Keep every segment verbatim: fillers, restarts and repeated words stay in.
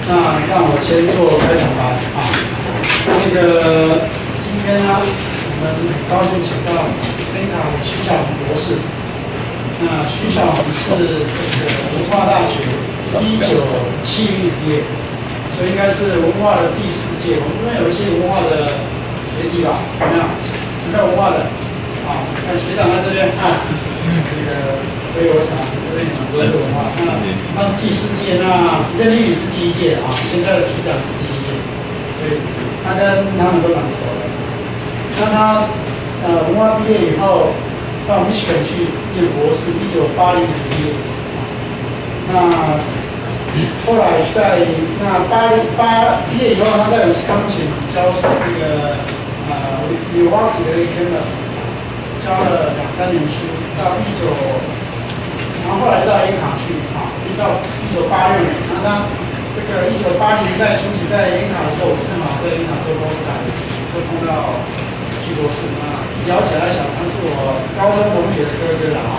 那让我先做开场白啊。那个今天呢，我们很高兴请到恩卡的徐小红博士。那徐小红是这个文化大学一九七零毕业，所以应该是文化的第四届。我们这边有一些文化的学弟吧，怎么样？有没有文化的？啊，看学长在这边啊，这个，所以我想这边很多文化。那他是第四届，那任立宇是第一届啊，现在的局长是第一届，所以他跟他们都蛮熟的。那他呃文化毕业以后到密歇根去念博士，一九八零年毕业。那后来在那八八毕业以后，他在威斯康星教那个呃milwaukee的 campus。教了两三年书，到一九，然后后来到 A 卡去啊，一直到一九八六年。那他这个一九八零年代初期在 A 卡的时候，我正好在 A 卡做博士班，就碰到季博士。那聊起来想，他是我高中同学的哥哥了啊，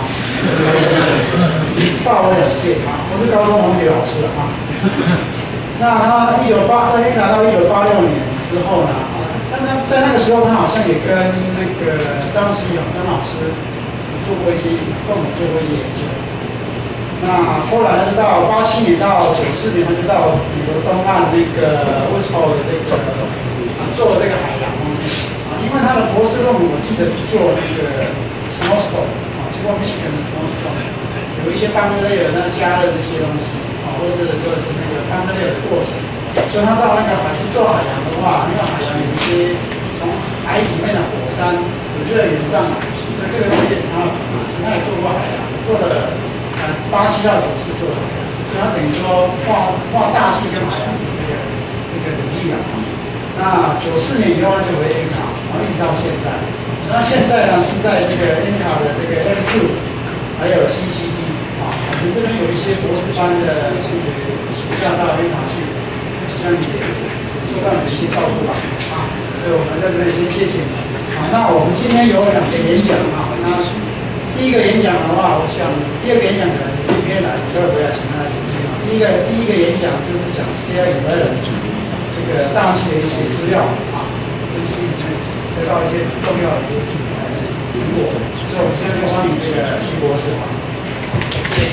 大我两届啊，不是高中同学老师了啊。那他一九八在 A 卡到一九八六年之后呢？在那在那个时候，他好像也跟那个张时勇张老师做过一些共同做过一些研究。那后来他就到八七年到九四年，他就到美国东岸那个威斯堡的这个啊做这个海洋方面啊，因为他的博士论文我记得是做那个 snowstorm 啊，经过 Michigan 的 snowstorm， 有一些邦德类的那加热这些东西啊，或是就是那个邦德类的过程。所以他到那个海去做海洋的话，那个海洋有一些从海里面的火山有热源上来，所以这个东西也是他的。他也做过海洋，做了呃八七到九四做的海洋，所以他等于说画画大气跟海洋的这个这个履历啊。那九四年以后他就回 N 卡，然后一直到现在。那现在呢是在这个 N 卡的这个 M Q 还有 C G D 啊，我们这边有一些博士班的同学暑假到 N 卡去。那你受到你的一些照顾吧，啊，所以我们在这边先谢谢你。好，那我们今天有两个演讲啊，那第一个演讲的话，我想第二个演讲可能这边来，待会我要请他来主持啊。第一个第一个演讲就是讲 scale imbalance 这个大气的一些资料啊，分析里面得到一些重要的一些成果。所以我们今天就欢迎这个徐博士啊。谢谢。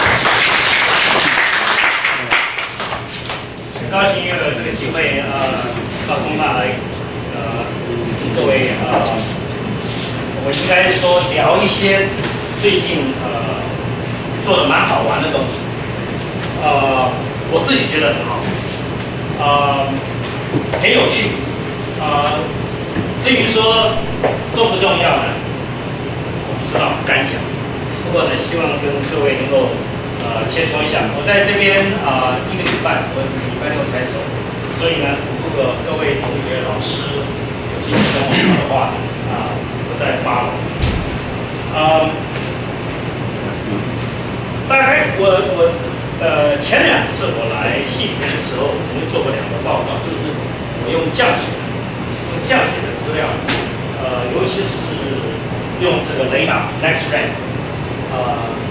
很高兴有这个机会，呃，到中大来，呃，各位呃，我应该说聊一些最近呃做的蛮好玩的东西，呃，我自己觉得很好，呃，很有趣，呃，至于说重不重要呢，我不知道，不敢讲，不过呢，希望跟各位能够。呃，先说一下，我在这边啊、呃、一个礼拜，我礼拜六才走，所以呢，如果各位同学、老师有兴趣跟我聊的话，啊、呃，我再发了。呃，大概我我呃前两次我来系里面的时候，曾经做过两个报告，就是我用降水，用降水的资料，呃，尤其是用这个雷达 Next-Ray， 呃。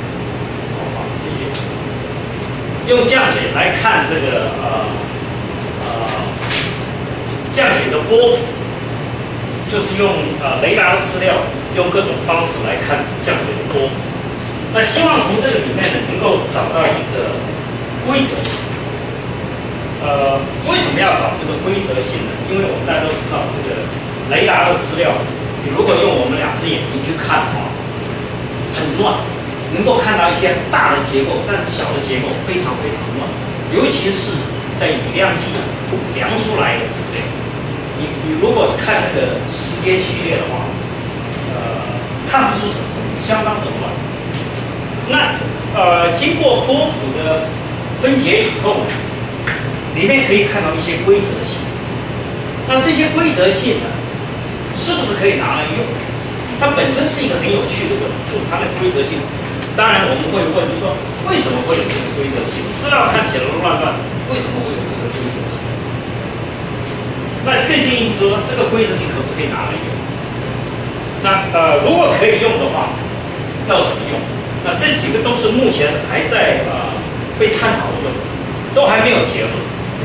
用降水来看这个呃呃降水的波谱，就是用呃雷达的资料，用各种方式来看降水的波谱。那希望从这个里面呢，能够找到一个规则性。呃，为什么要找这个规则性呢？因为我们大家都知道，这个雷达的资料，你如果用我们两只眼睛去看的话，很乱。能够看到一些大的结构，但是小的结构非常非常乱，尤其是在雨量计量出来的资料。你你如果看那个时间序列的话，呃，看不出什么，相当的乱。那呃，经过波谱的分解以后呢，里面可以看到一些规则性。那这些规则性呢，是不是可以拿来用？它本身是一个很有趣的问题，就是它的规则性。当然，我们会问，就是说，为什么会有这个规则性？资料看起来乱乱，为什么会有这个规则性？那更进一步说，这个规则性可不可以拿来用？那呃，如果可以用的话，要怎么用？那这几个都是目前还在呃被探讨的问题，都还没有结论。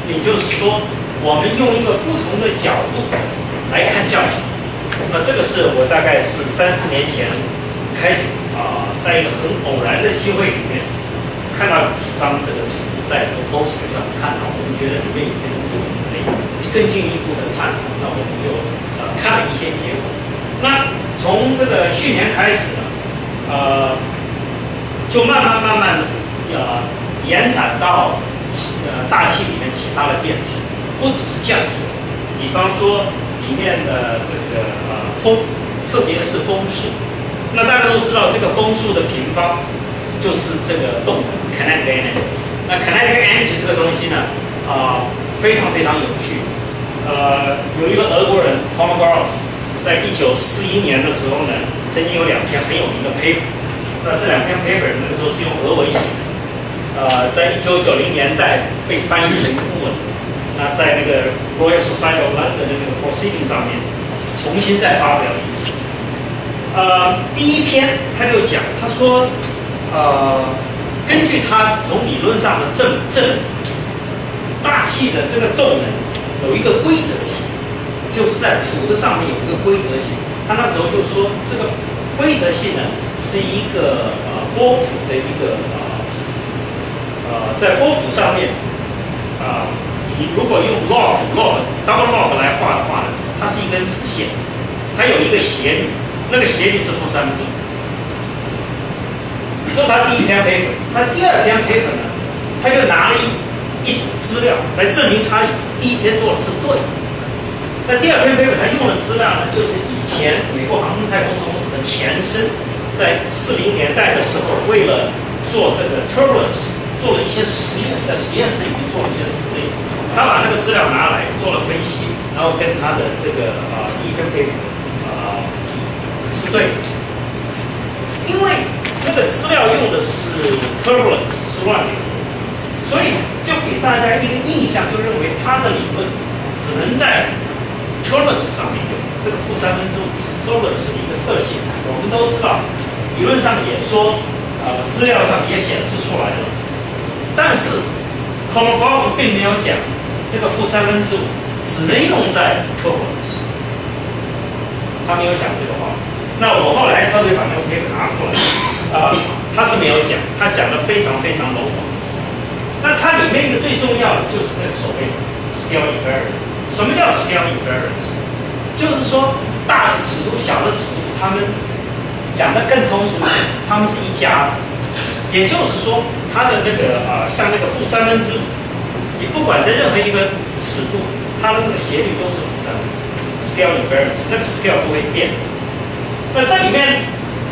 也就是说，我们用一个不同的角度来看降水。那这个是我大概是三四年前开始啊、呃，在一个很偶然的机会里面看到几张这个图，在 post 上看到，我们觉得里面有些东西我们可以更进一步的探讨，那我们就呃看了一些结果。那从这个去年开始呢，呃，就慢慢慢慢的呃延展到。呃，大气里面其他的变数，不只是降水，比方说里面的这个呃风，特别是风速。那大家都知道，这个风速的平方就是这个动能 kinetic energy。那 kinetic energy 这个东西呢，啊、呃，非常非常有趣。呃，有一个俄国人 Kolmogorov， 在一九四一年的时候呢，曾经有两篇很有名的 paper。那这两篇 paper 那个时候是用俄文写的。呃，在一九九零年代被翻译成英文，那在那个 Royal Society of London 的那个 Proceeding 上面重新再发表一次。呃，第一篇他就讲，他说，呃，根据他从理论上的证证，大气的这个动能有一个规则性，就是在土的上面有一个规则性。他那时候就说，这个规则性呢是一个呃波谱的一个呃。呃，在波幅上面，啊、呃，你如果用 log log double log 来画的话呢，它是一根直线，它有一个斜率，那个斜率是负三分之五。这是他第一篇 paper， 他第二篇 paper 呢，他就拿了一一组资料来证明他第一篇做的是对的。那第二篇 paper 他用的资料呢，就是以前美国航空太空总署的前身，在四零年代的时候，为了做这个 turbulence。做了一些实验，在实验室里面做了一些实验，他把那个资料拿来做了分析，然后跟他的这个啊第一篇 paper 啊是对的，因为那个资料用的是 turbulence 是乱流，所以就给大家一个印象，就认为他的理论只能在 turbulence 上面用，这个负三分之五是 turbulence 的一个特性。我们都知道，理论上也说，呃，资料上也显示出来了。但是 Kolmogorov 并没有讲这个负三分之五只能用在 turbulence， 他没有讲这个话。那我后来特别把那个 paper 拿出来，啊、呃，他是没有讲，他讲的非常非常笼统。那它里面一个最重要的就是这个所谓的 scale invariance。什么叫 scale invariance？ 就是说大的尺度、小的尺度，他们讲的更通俗，他们是一家的。也就是说，它的那个啊、呃，像那个负三分之五，你不管在任何一个尺度，它的那个斜率都是负三分之五 ，scale invariance， 那个 scale 不会变。那这里面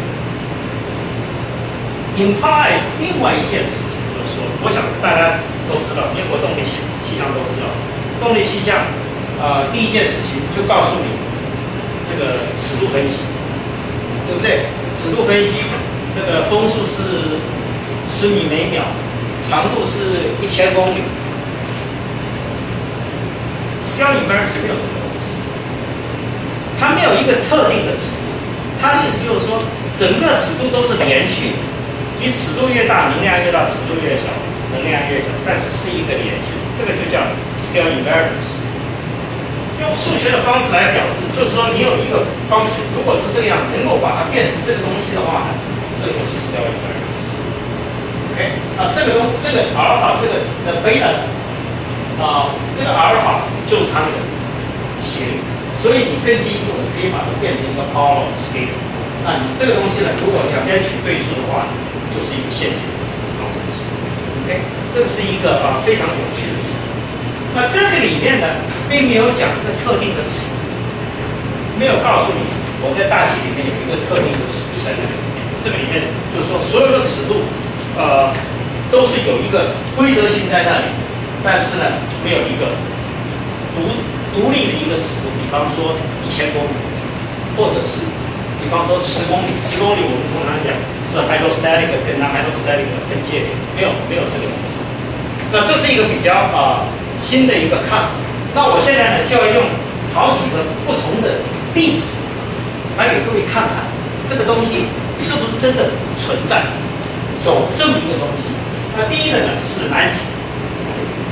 imply 另外一件事情，就是说，我想大家都知道，英国动力气气象都知道，动力气象呃第一件事情就告诉你这个尺度分析，对不对？尺度分析，这个风速是十米每秒，长度是一千公里。scale invariance 没有这个东西，它没有一个特定的尺度。它的意思就是说，整个尺度都是连续的，你尺度越大，能量越大；尺度越小，能量越小。但是是一个连续，这个就叫 scale invariance。用数学的方式来表示，就是说你有一个方程，如果是这样，能够把它变成这个东西的话呢，这个就是 scale invariance。OK， 啊，这个东这个阿尔法这个的贝塔啊，这个阿尔法就是它的斜率，所以你更进一步的可以把它变成一个 power scale。那你这个东西呢，如果两边取对数的话，就是一个线性方程式。OK， 这是一个啊非常有趣的数。那这个里面呢，并没有讲一个特定的尺，没有告诉你我在大气里面有一个特定的尺度在那里面。这个里面就是说，所有的尺度。呃，都是有一个规则性在那里，但是呢，没有一个独独立的一个尺度。比方说一千公里，或者是比方说十公里，十公里我们通常讲是 hydrostatic 跟 non-hydrostatic 的分界点，没有没有这个东西。那这是一个比较啊、呃、新的一个看法。那我现在呢，就要用好几个不同的例子来给各位看看这个东西是不是真的存在。有这么一个东西，那第一个呢是南极，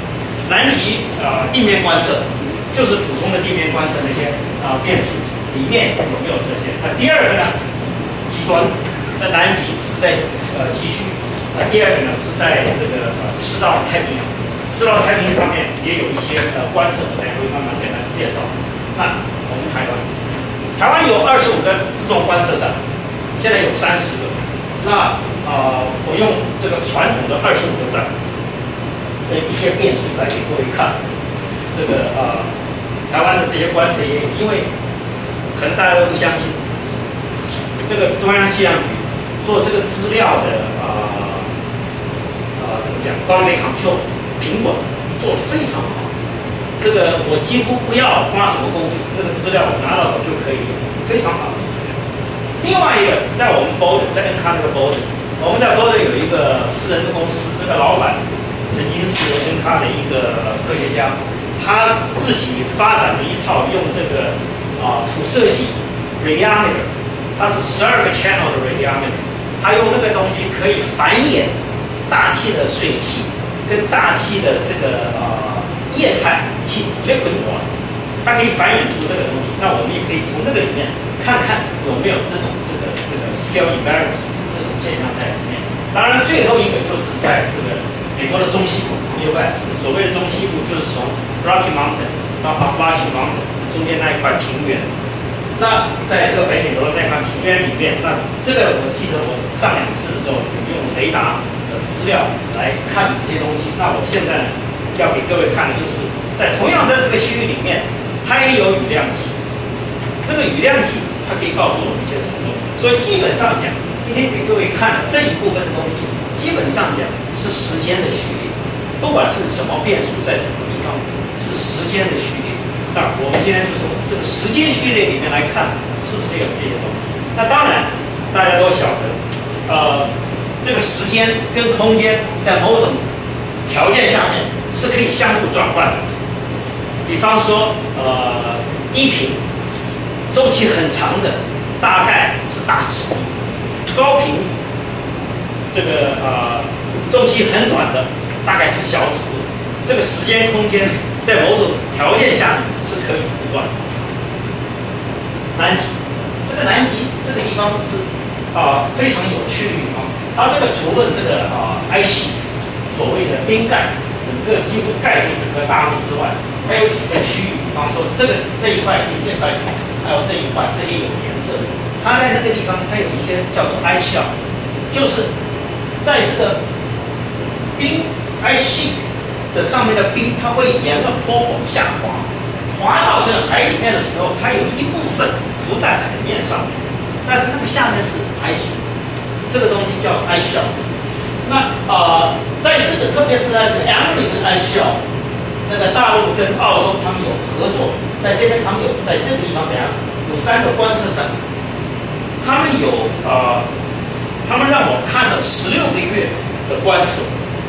南极呃地面观测，就是普通的地面观测那些啊、呃、变数里面有没有这些？那第二个呢，极端在南极是在呃极区，那第二个呢是在这个呃赤道太平洋，赤道太平洋上面也有一些呃观测，我等下会慢慢给大家介绍。那我们台湾，台湾有二十五个自动观测站，现在有三十个。那呃，我用这个传统的二十五个站的一些变数来给各位看。这个呃，台湾的这些观测也有，因为可能大家都不相信，这个中央气象局做这个资料的呃呃怎么讲 ，quality control 品管做得非常好。这个我几乎不要花什么功夫，那个资料我拿到手就可以有，非常好的资料。另外一个，在我们 Boulder， 在 Encarta Boulder， 我们在 Boulder 有一个私人的公司，这个老板曾经是 Encarta 的一个科学家，他自己发展了一套用这个啊、呃、辐射计 radiometer， 它是十二个 channel 的 radiometer， 他用那个东西可以繁衍大气的水汽跟大气的这个呃液态气 liquid water， 它可以繁衍出这个东西。那我们也可以从那个里面看看有没有这种这个这个 scale invariance 这种现象在里面。当然，最后一个就是在这个美国的中西部 U S， 所谓的中西部就是从 Rocky Mountain 到 Appalachian Mountain 中间那一块平原。那在这个北美洲的那块平原里面，那这个我记得我上两次的时候有用雷达的资料来看这些东西。那我现在呢要给各位看的就是在同样在这个区域里面，它也有雨量计。那个雨量计它可以告诉我们一些什么东西？所以基本上讲，今天给各位看的这一部分的东西，基本上讲是时间的序列，不管是什么变数在什么地方，是时间的序列。那我们今天就从这个时间序列里面来看，是不是有这些东西？那当然，大家都晓得，呃，这个时间跟空间在某种条件下面是可以相互转换的。比方说，呃，低频周期很长的，大概是大尺度；高频这个呃周期很短的，大概是小尺度。这个时间空间在某种条件下是可以不断的。南极，这个南极这个地方是啊、呃、非常有趣的地方。它这个除了这个啊、呃、ice 所谓的冰盖，整个几乎盖住整个大陆之外，还有几个区域，比方说这个这一块是这块土，还有这一块这些有颜色的，它在那个地方它有一些叫做 ice shelf， 就是在这个冰 ice sheet 的上面的冰，它会沿着坡往下滑，滑到这个海里面的时候，它有一部分浮在海面上面，但是那个下面是海水，这个东西叫 ice shelf。那呃，在这个特别是在这个 Antarctic ice shelf， 那个大陆跟澳洲他们有合作，在这边他们有在这个地方，等下有三个观测站，他们有呃，他们让我看了十六个月的观测。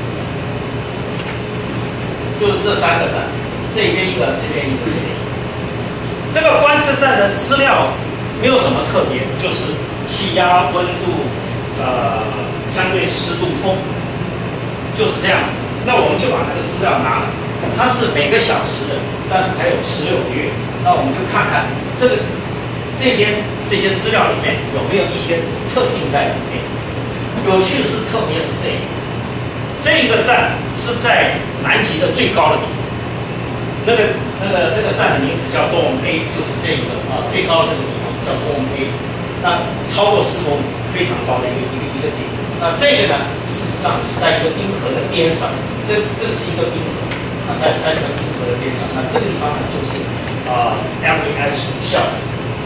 就是这三个站，这边一个，这边一个，这边一个。这个观测站的资料没有什么特别，就是气压、温度、呃，相对湿度、风，就是这样子。那我们就把那个资料拿来，它是每个小时的，但是还有十六个月。那我们就看看这个这边这些资料里面有没有一些特性在里面。有趣的是，特别是这个。这个站是在南极的最高的地方，那个那个那个站的名字叫 Dome A， 就是这个啊最高的这个地方叫 Dome A， 那超过四公里，非常高的一个一个一个点。那这个呢，事实上是在一个冰河的边上，这这是一个冰河，那在在这个冰河的边上，那这个地方呢就是啊 Antarctic ice shelf，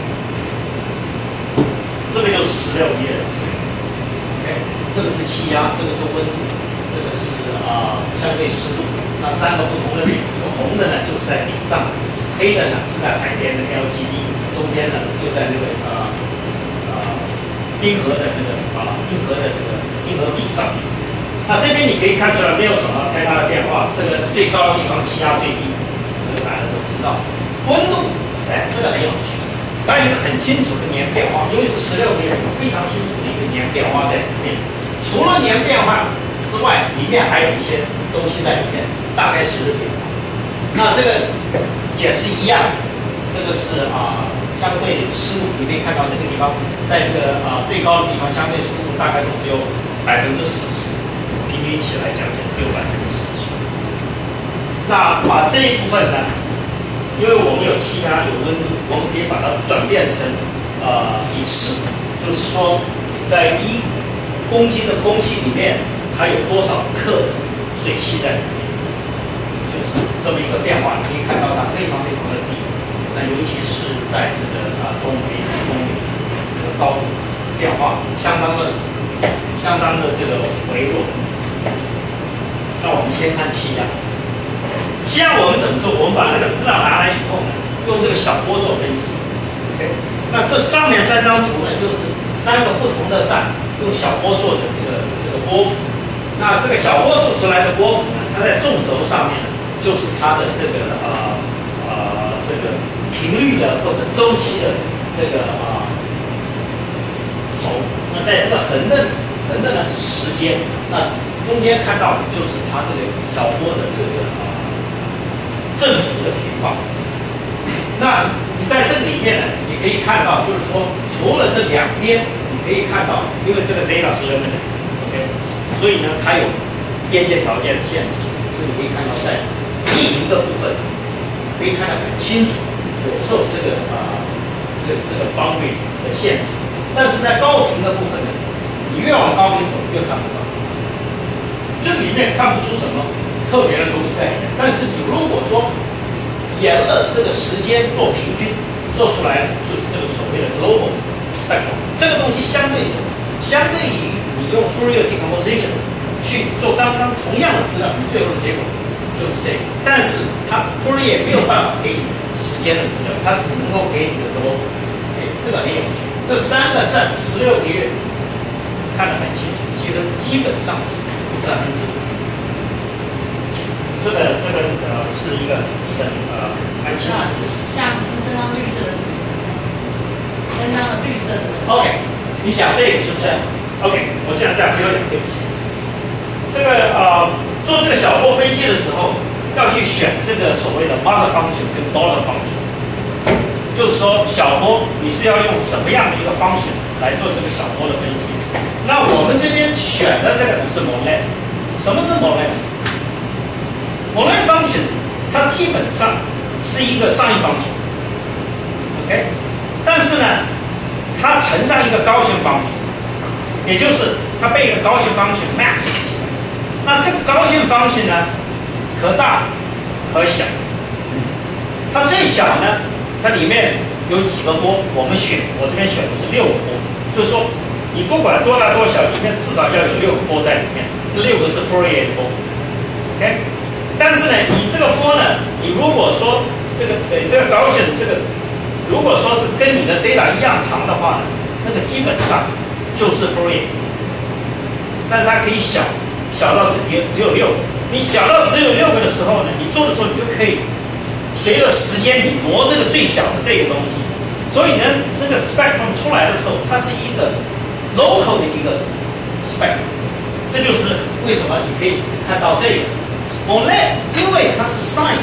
这个就是十六页的资料 ，OK， 这个是气压，这个是温度。这个是啊、呃、相对湿度，那三个不同的点，这个红的呢就是在顶上，黑的呢是在海边的 L G D， 中间呢就在那个呃呃冰河的那个啊、呃、冰河的这个冰河壁上面。那这边你可以看出来没有什么太大的变化，这个最高的地方气压最低，这个大家都知道。温度，哎，这个很有趣，它有一个很清楚的年变化，因为是十六个月，有非常清楚的一个年变化在里面。除了年变化之外，里面还有一些东西在里面，大概是变化。那这个也是一样，这个是啊、呃、相对湿度，你可以看到这个地方，在这个啊、呃、最高的地方，相对湿度大概都只有百分之四十，平均起来讲讲只有百分之四十。那把这一部分呢，因为我们有气压有温度，我们可以把它转变成呃以湿，就是说在一公斤的空气里面，它有多少克的水汽在里面。这么一个变化，你可以看到它非常非常的低，那尤其是在这个啊东北四公里这个高度变化相当的相当的这个微弱。那我们先看气压，气压我们怎么做？我们把那个资料拿来以后呢，用这个小波做分析。OK， 那这上面三张图呢，就是三个不同的站用小波做的这个这个波谱。那这个小波做出来的波谱呢，它在纵轴上面呢。就是它的这个呃呃这个频率的或者周期的这个啊轴，那在这个横的横的呢是时间，那中间看到的就是它这个小波的这个啊振幅的平方。那你在这里面呢，你可以看到，就是说除了这两边，你可以看到，因为这个 data 是 limited，OK， 所以呢它有边界条件的限制，所以你可以看到在地形的部分可以看得很清楚，有受这个啊、呃、这个这个方位的限制，但是在高频的部分呢，你越往高频走越看不到，这里面看不出什么特别的东西在里面。但是你如果说沿了这个时间做平均，做出来就是这个所谓的 global spectrum， 这个东西相对什么？相对于你用 Fourier decomposition 去做刚刚同样的资料，你最后的结果。就是这个，但是它 Fourier 没有办法给你时间的资料，它只能够给你的多，哎，这个很有趣。这三个站十六个月，看得很清楚，其实基本上是负三分之五。这个这个呃是一个很呃蛮清楚的。 像这张绿色的，这张绿色的。 OK， 你讲这个是不是 ？OK， 我现在再回头讲，对不起。这个呃。做这个小波分析的时候，要去选这个所谓的 mother function 跟 daughter function， 就是说小波你是要用什么样的一个 function 来做这个小波的分析。那我们这边选的这个是 Monnet， 什么是 Monnet？Monnet function 它基本上是一个上一 function，OK， 但是呢，它乘上一个高性 function， 也就是它被一个高性 function mask。那这个高性方形呢，可大可小。它最小呢，它里面有几个波，我们选，我这边选的是六个波，就是说你不管多大多小，里面至少要有六个波在里面。这六个是 Fourier 的波 ，OK。但是呢，你这个波呢，你如果说这个呃这个高性这个，如果说是跟你的 data 一样长的话呢，那个基本上就是 Fourier， 但是它可以小。小到只有只有六个，你小到只有六个的时候呢，你做的时候你就可以随着时间你挪这个最小的这个东西，所以呢，那个 spectrum 出来的时候，它是一个 local 的一个 spectrum， 这就是为什么你可以看到这个 Monnet， 因为它是 sin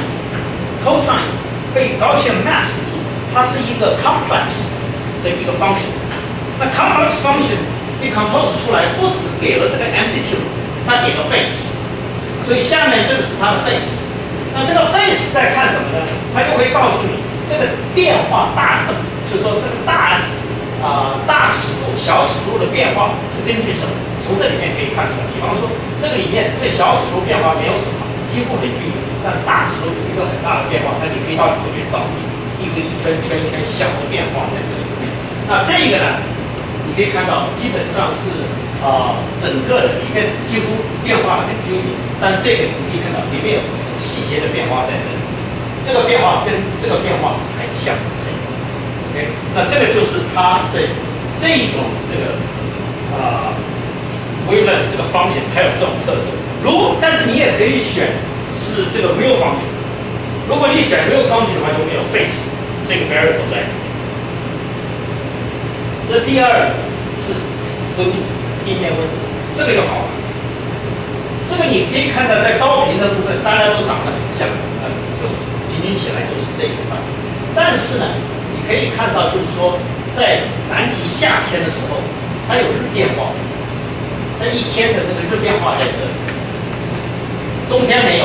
cosine 被高线 mask 住，它是一个 complex 的一个 function， 那 complex function decompose 出来不只给了这个 amplitude。它给个 phase， 所以下面这个是它的 phase。那这个 phase 在看什么呢？它就会告诉你这个变化大，就是说这个大啊、呃、大尺度、小尺度的变化是根据什么？从这里面可以看出来。比方说这个里面这小尺度变化没有什么，几乎很均匀，但是大尺度有一个很大的变化，那你可以到里头去找一个一圈圈圈小的变化在这里面。那这个呢，你可以看到基本上是。啊、呃，整个的里面几乎变化很均匀，但是这个你可以看到里面有细节的变化在这里，这个变化跟这个变化很像，这个 ，OK， 那这个就是它这这一种这个啊 wavelet 这个方形，它有这种特色。如但是你也可以选是这个 real function， 如果你选 real function 的话，就没有 phase 这个 variable 在里面。这第二是温度。地面温度，这个就好了。 这个你可以看到，在高频的部分，大家都长得很像，呃，就是平均起来就是这一块。但是呢，你可以看到，就是说，在南极夏天的时候，它有日变化，在一天的那个日变化在这里，冬天没有。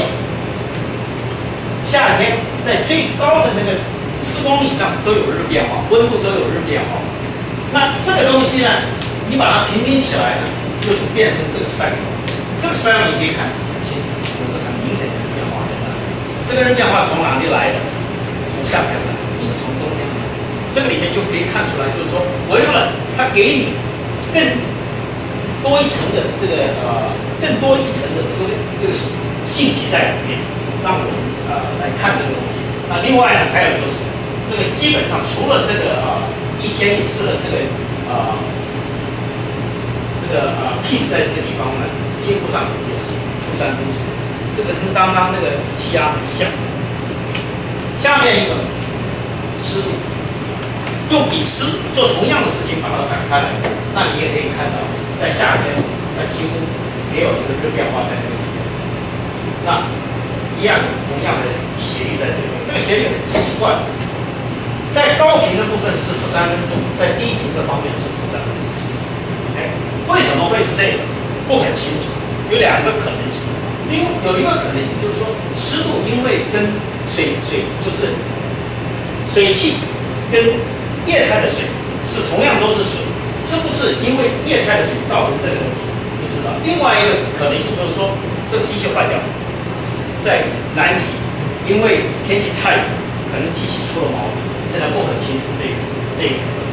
夏天在最高的那个四公里上都有日变化，温度都有日变化。那这个东西呢，你把它平均起来呢，就是变成这个 spectrum。这个 spectrum 你可以看很清楚，有个很明显的日变化在那里。这个日变化从哪里来的？从夏天来，不是从冬天来。这个里面就可以看出来，就是说，微软它给你更多一层的这个呃更多一层的资料，这个信息在里面，让我们呃来看这个东西。那另外呢，还有就是这个基本上除了这个呃一天一次的这个呃这个呃 peak 在这个地方呢，几乎上也是负三公尺，这个跟刚刚那个气压很像。下面一个湿度，用比湿做同样的事情把它展开来，那你也可以看到，在夏天它几乎没有一个热变化在那个里面。那一样同样的斜率在这边，这个斜率很奇怪，在高频的部分是负三分之五，在低频的方面是负三分之四。哎，为什么会是这个？不很清楚，有两个可能性。另有一个可能性就是说，湿度因为跟水水就是水汽跟液态的水是同样都是水，是不是因为液态的水造成这个问题？不知道。另外一个可能性就是说，这个机器坏掉了，在南极，因为天气太冷，可能机器出了毛病，现在不很清楚这个这一部分。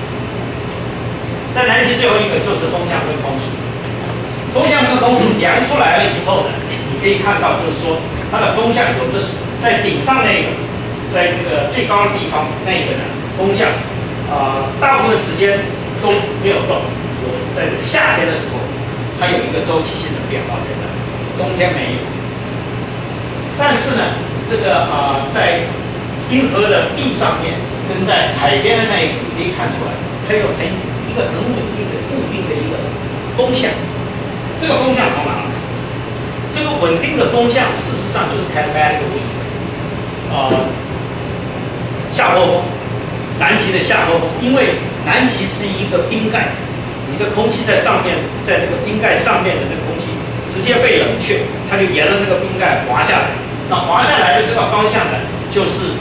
在南极最后一个就是风向跟风速，风向跟风速量出来了以后呢，你可以看到就是说它的风向有的是在顶上那个，在那个最高的地方那个呢风向，啊、呃，大部分时间都没有动，有在这个夏天的时候，它有一个周期性的变化在那，冬天没有。但是呢，这个啊、呃，在冰河的壁上面跟在海边的那一可以看出来，它有很一个很稳定的固定的一个风向。这个风向从哪来？这个稳定的风向事实上就是开 bad wind， 呃，下坡风，南极的下坡风，因为南极是一个冰盖，你的空气在上面，在那个冰盖上面的那个空气直接被冷却，它就沿着那个冰盖滑下来。那滑下来的这个方向呢，就是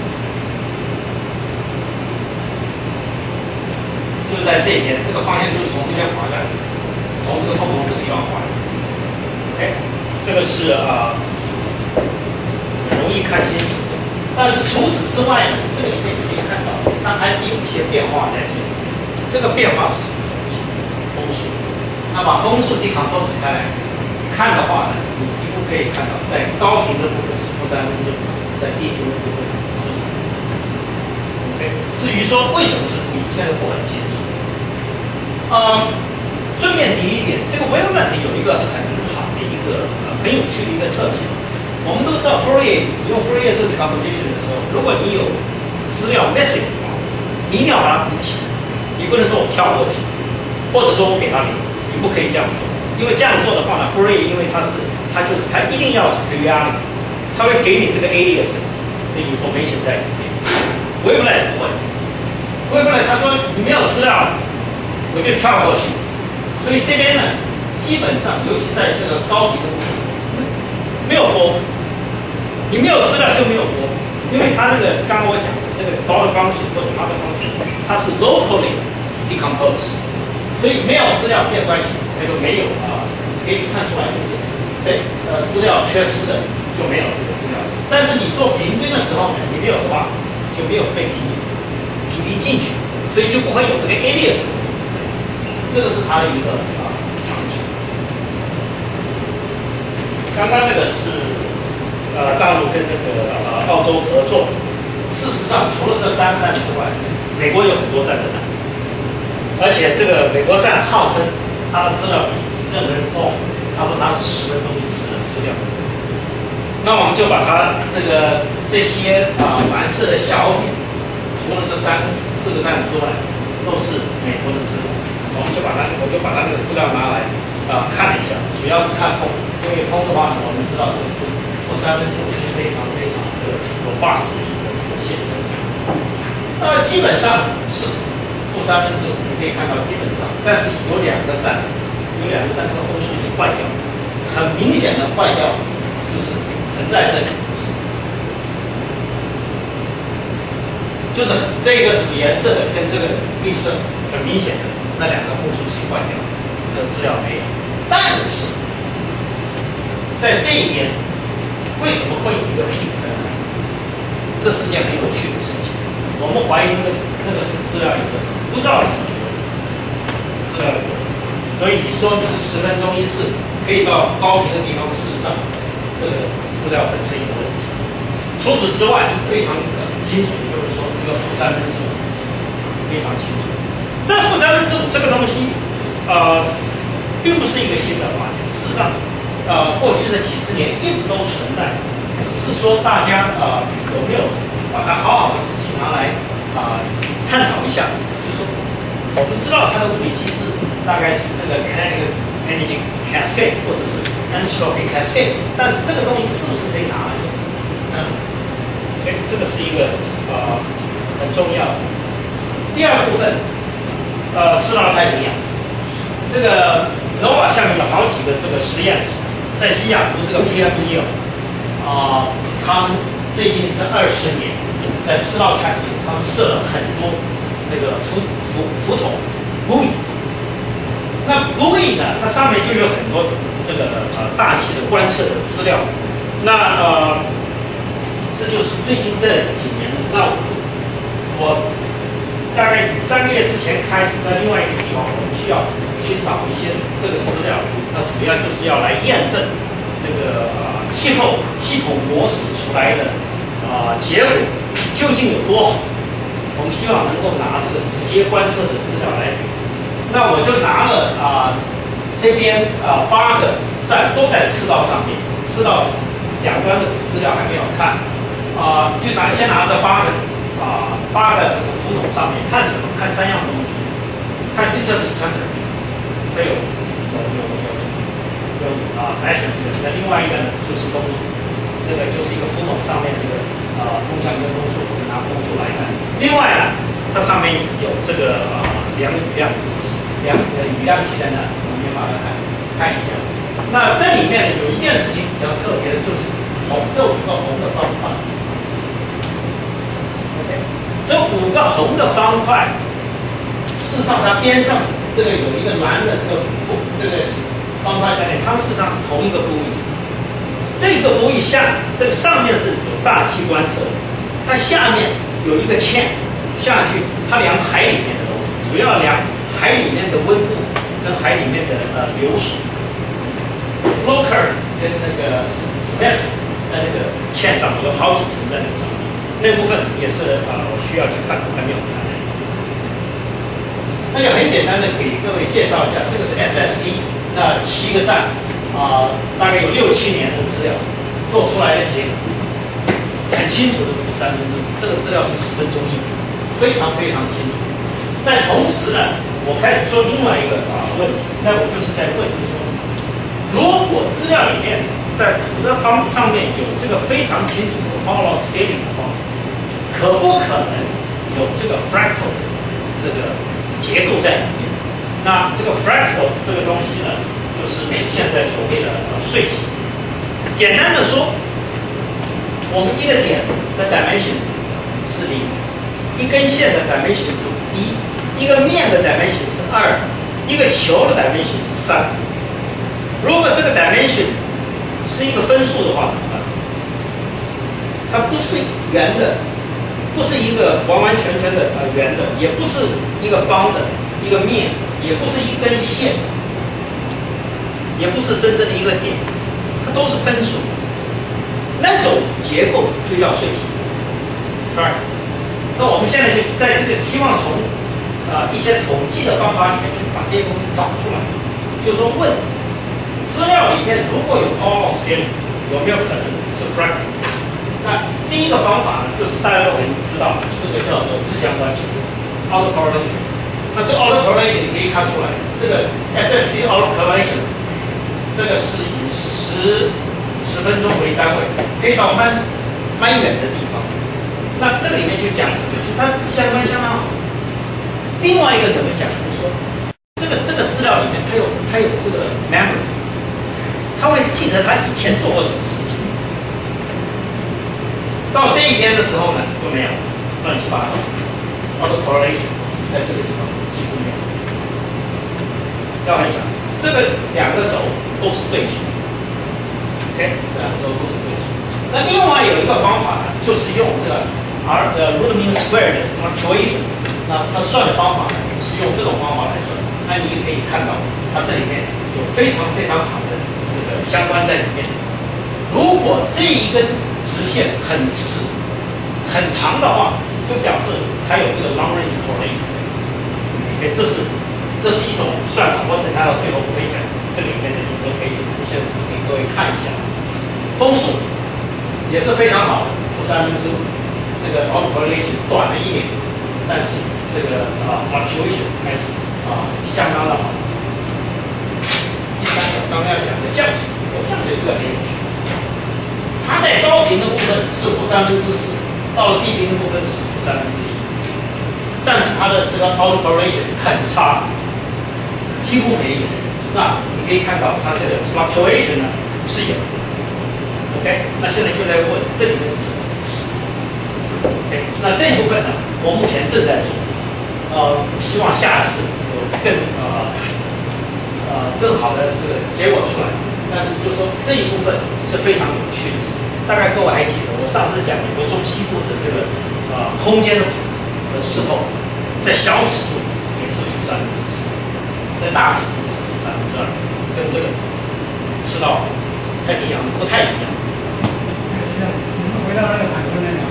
就是在这边，这个方向就是从这边滑下来，从这个风从这个地方滑。哎，这个是啊、呃，很容易看清楚。但是除此之外呢，这个里面你可以看到，它还是有一些变化在这里。这个变化是什么东西？风速。那把风速地方都指开来看的话呢，你几乎可以看到，在高频的部分是负三分之五，在低频的部分是负。OK， 至于说为什么是负一，现在不很清楚。呃，顺便提一点，这个 wavelength 有一个很好的一个呃很有趣的一个特性。我们都知道 Fourier 用 Fourier 做 decomposition 的时候，如果你有资料 missing 的话，你一定要把它补起来，你不能说我跳过去，或者说我给它零，你不可以这样做，因为这样做的话呢 ，Fourier 因为它是它就是它一定要是 periodic， 它会给你这个 alias 的 information 在里面。Wavelength 不会 ，Wavelength 他说你没有资料，我就跳过去，所以这边呢，基本上尤其在这个高频的部分没有波。你没有资料就没有波，因为它那个刚刚我讲的那个 dot function 或者 mother function， 它是 locally decompose， 所以没有资料没有关系，那个没有啊，可以看出来就是对呃资料缺失的就没有这个资料，但是你做平均的时候呢，你没有的话就没有被平平均进去，所以就不会有这个 alias， 这个是它的一个啊长处。刚刚那个是。呃，大陆跟那个呃澳洲合作，事实上除了这三个站之外，美国有很多站在那，而且这个美国站号称它的资料比任何人多，他说它是十分钟一次的资料。那我们就把它这个这些啊、呃、蓝色的小点，除了这三四个站之外，都是美国的资料，我们就把它我就把它那个资料拿来啊、呃、看了一下，主要是看风。 因为风的话呢，我们知道这个负负三分之五是非常非常这个有化石的一个现象。那么基本上是负三分之五，你可以看到基本上，但是有两个站，有两个站，这个风速已经坏掉，很明显的坏掉，就是横在这里，就是这个紫颜色的跟这个绿色很明显的那两个风速器坏掉，这个资料没有。但是在这一边，为什么会有一个 peak 在那里？这是件很有趣的事情。我们怀疑那个那个是资料有问题，不知道是什么问题，资料有问题。所以你说你是十分钟一次，可以到高频的地方，事实上这个资料本身有问题。除此之外，非常清楚的就是说，这个负三分之五非常清楚。这负三分之五这个东西，呃，并不是一个新的发现。事实上，呃，过去的几十年一直都存在，只是说大家呃有没有把它好好的仔细拿来啊、呃、探讨一下。就是说，我们知道它的物理机制大概是这个 kinetic energy cascade 或者是 entropy cascade， 但是这个东西是不是可以拿来用？嗯，哎，这个是一个呃很重要的。第二部分，呃，次拉态营养，这个 Nova 下面有好几个这个实验室，在西雅图这个 P M E 啊，他们最近这二十年在次拉态里面，他们设了很多那个浮浮浮筒 buoy。那 buoy 呢，它上面就有很多这个呃大气的观测的资料。那呃，这就是最近这几年，那我我大概三个月之前开始，在另外一个计划，我们需要去找一些这个资料。那主要就是要来验证这个呃气候系统模式出来的啊、呃、结果究竟有多好。我们希望能够拿这个直接观测的资料来比。那我就拿了啊、呃、这边啊、呃、八个站都在赤道上面，赤道两端的资料还没有看啊、呃，就拿先拿这八个啊、呃、八个这个浮筒上面看什么？看三样东西，看 sea surface temperature， 它有有有有有啊 measure 这个，那另外一个呢就是风速，这个就是一个浮筒上面这个啊、呃、风向跟风速，我们拿风速来看。另外呢，它上面有这个啊、呃、量雨量机器，量呃雨量计在哪？我们也把它看看一下。那这里面有一件事情比较特别的，就是红这五个红的方块。OK， 这五个红的方块，事实上它边上这个有一个蓝的这个这个方块在内，它们事实上是同一个部位。这个部位下，这个上面是有大气观测的，它下面有一个堑下去，它量海里面的东西，主要量海里面的温度跟海里面的呃流水。flow curve 跟那个 stress 在那个堑上有好几层在那个上面，那部分也是啊、呃，我需要去看，还没有看。那就很简单的给各位介绍一下，这个是 S S T 那七个站啊、呃，大概有六七年的资料做出来的结果，很清楚的负三分之五，这个资料是十分钟一笔，非常非常清楚。但同时呢，我开始做另外一个啊问题，那我就是在问，就是说，如果资料里面在图的方上面有这个非常清楚的 Polar scaling 的话，可不可能有这个 fractal 这个结构在里面？那这个 fractal 这个东西呢，就是现在所谓的呃碎形。简单的说，我们一个点的 dimension 是零，一根线的 dimension 是一，一个面的 dimension 是二，一个球的 dimension 是三。如果这个 dimension 是一个分数的话，怎么办？它不是圆的，不是一个完完全全的呃圆的，也不是一个方的一个面，也不是一根线，也不是真正的一个点，它都是分数。那种结构就叫碎形。那我们现在就在这个希望从啊、呃、一些统计的方法里面去把这些东西找出来，就是说问。资料里面如果有 Polar scaling， 有没有可能是 fractal？ 那第一个方法呢，就是大家都很知道，这个叫做自相关系 autocorrelation。那这 autocorrelation 你可以看出来，这个 S S T autocorrelation 这个是以十十分钟为单位，可以到蛮蛮远的地方。那这个里面就讲什么？就它相关相当好。另外一个怎么讲？就是说，这个这个资料里面它有它有这个 memory， 它会记得它以前做过什么事情。到这一边的时候呢，就没有乱七八糟 auto correlation 在这个地方几乎没有。要很想，这个两个轴都是对数 ，OK， 两个轴都是对数。那另外有一个方法呢，就是用这个 R 的 root mean square 的 fluctuation。那它算的方法呢，是用这种方法来算。那你也可以看到，它这里面有非常非常好的这个相关在里面。如果这一根直线很直、很长的话，就表示它有这个 long range correlation。OK， 这是这是一种算法。我等下到最后我会讲这个里面的 implication， 现在只是给各位看一下。风速也是非常好的，负三分之五，这个 auto correlation 短了一点，但是这个啊 fluctuation 还是啊相当的好。第三个刚刚要讲的降水，我降水这个很有趣。它在高频的部分是负三分之四，到了低频的部分是负三分之一，但是它的这个 auto correlation 很差，几乎没有。那你可以看到它这个 fluctuation 呢是有的。OK， 那现在就来问这里面是什么意思 ？OK， 那这一部分呢，我目前正在做，呃，希望下次有更呃呃更好的这个结果出来。但是就是说这一部分是非常有趣的。大概各位还记得我上次讲美国中西部的这个呃空间的谱的时候，在小尺度也是负三分之四，在大尺度是负三分之二，跟这个赤道太平洋不太一样。 回到那个海豚那条，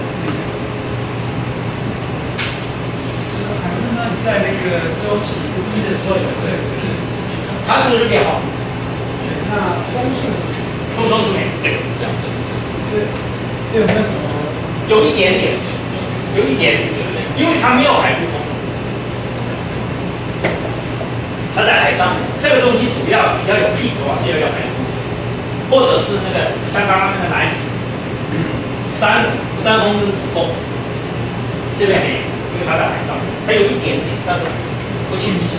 就是海豚那你在那个周期不一的时候，对， 它是不是变化？ 那风速， 风速是没对，这样子。 这这有没有什么？ 有一点点，有一点点，因为它没有海陆风，它在海上，这个东西主要要有 peak 的话是要有海陆风，或者是那个像刚刚那个南极，山山风跟土风，这边没有，因为它在海上，它有一点点，但是不清楚。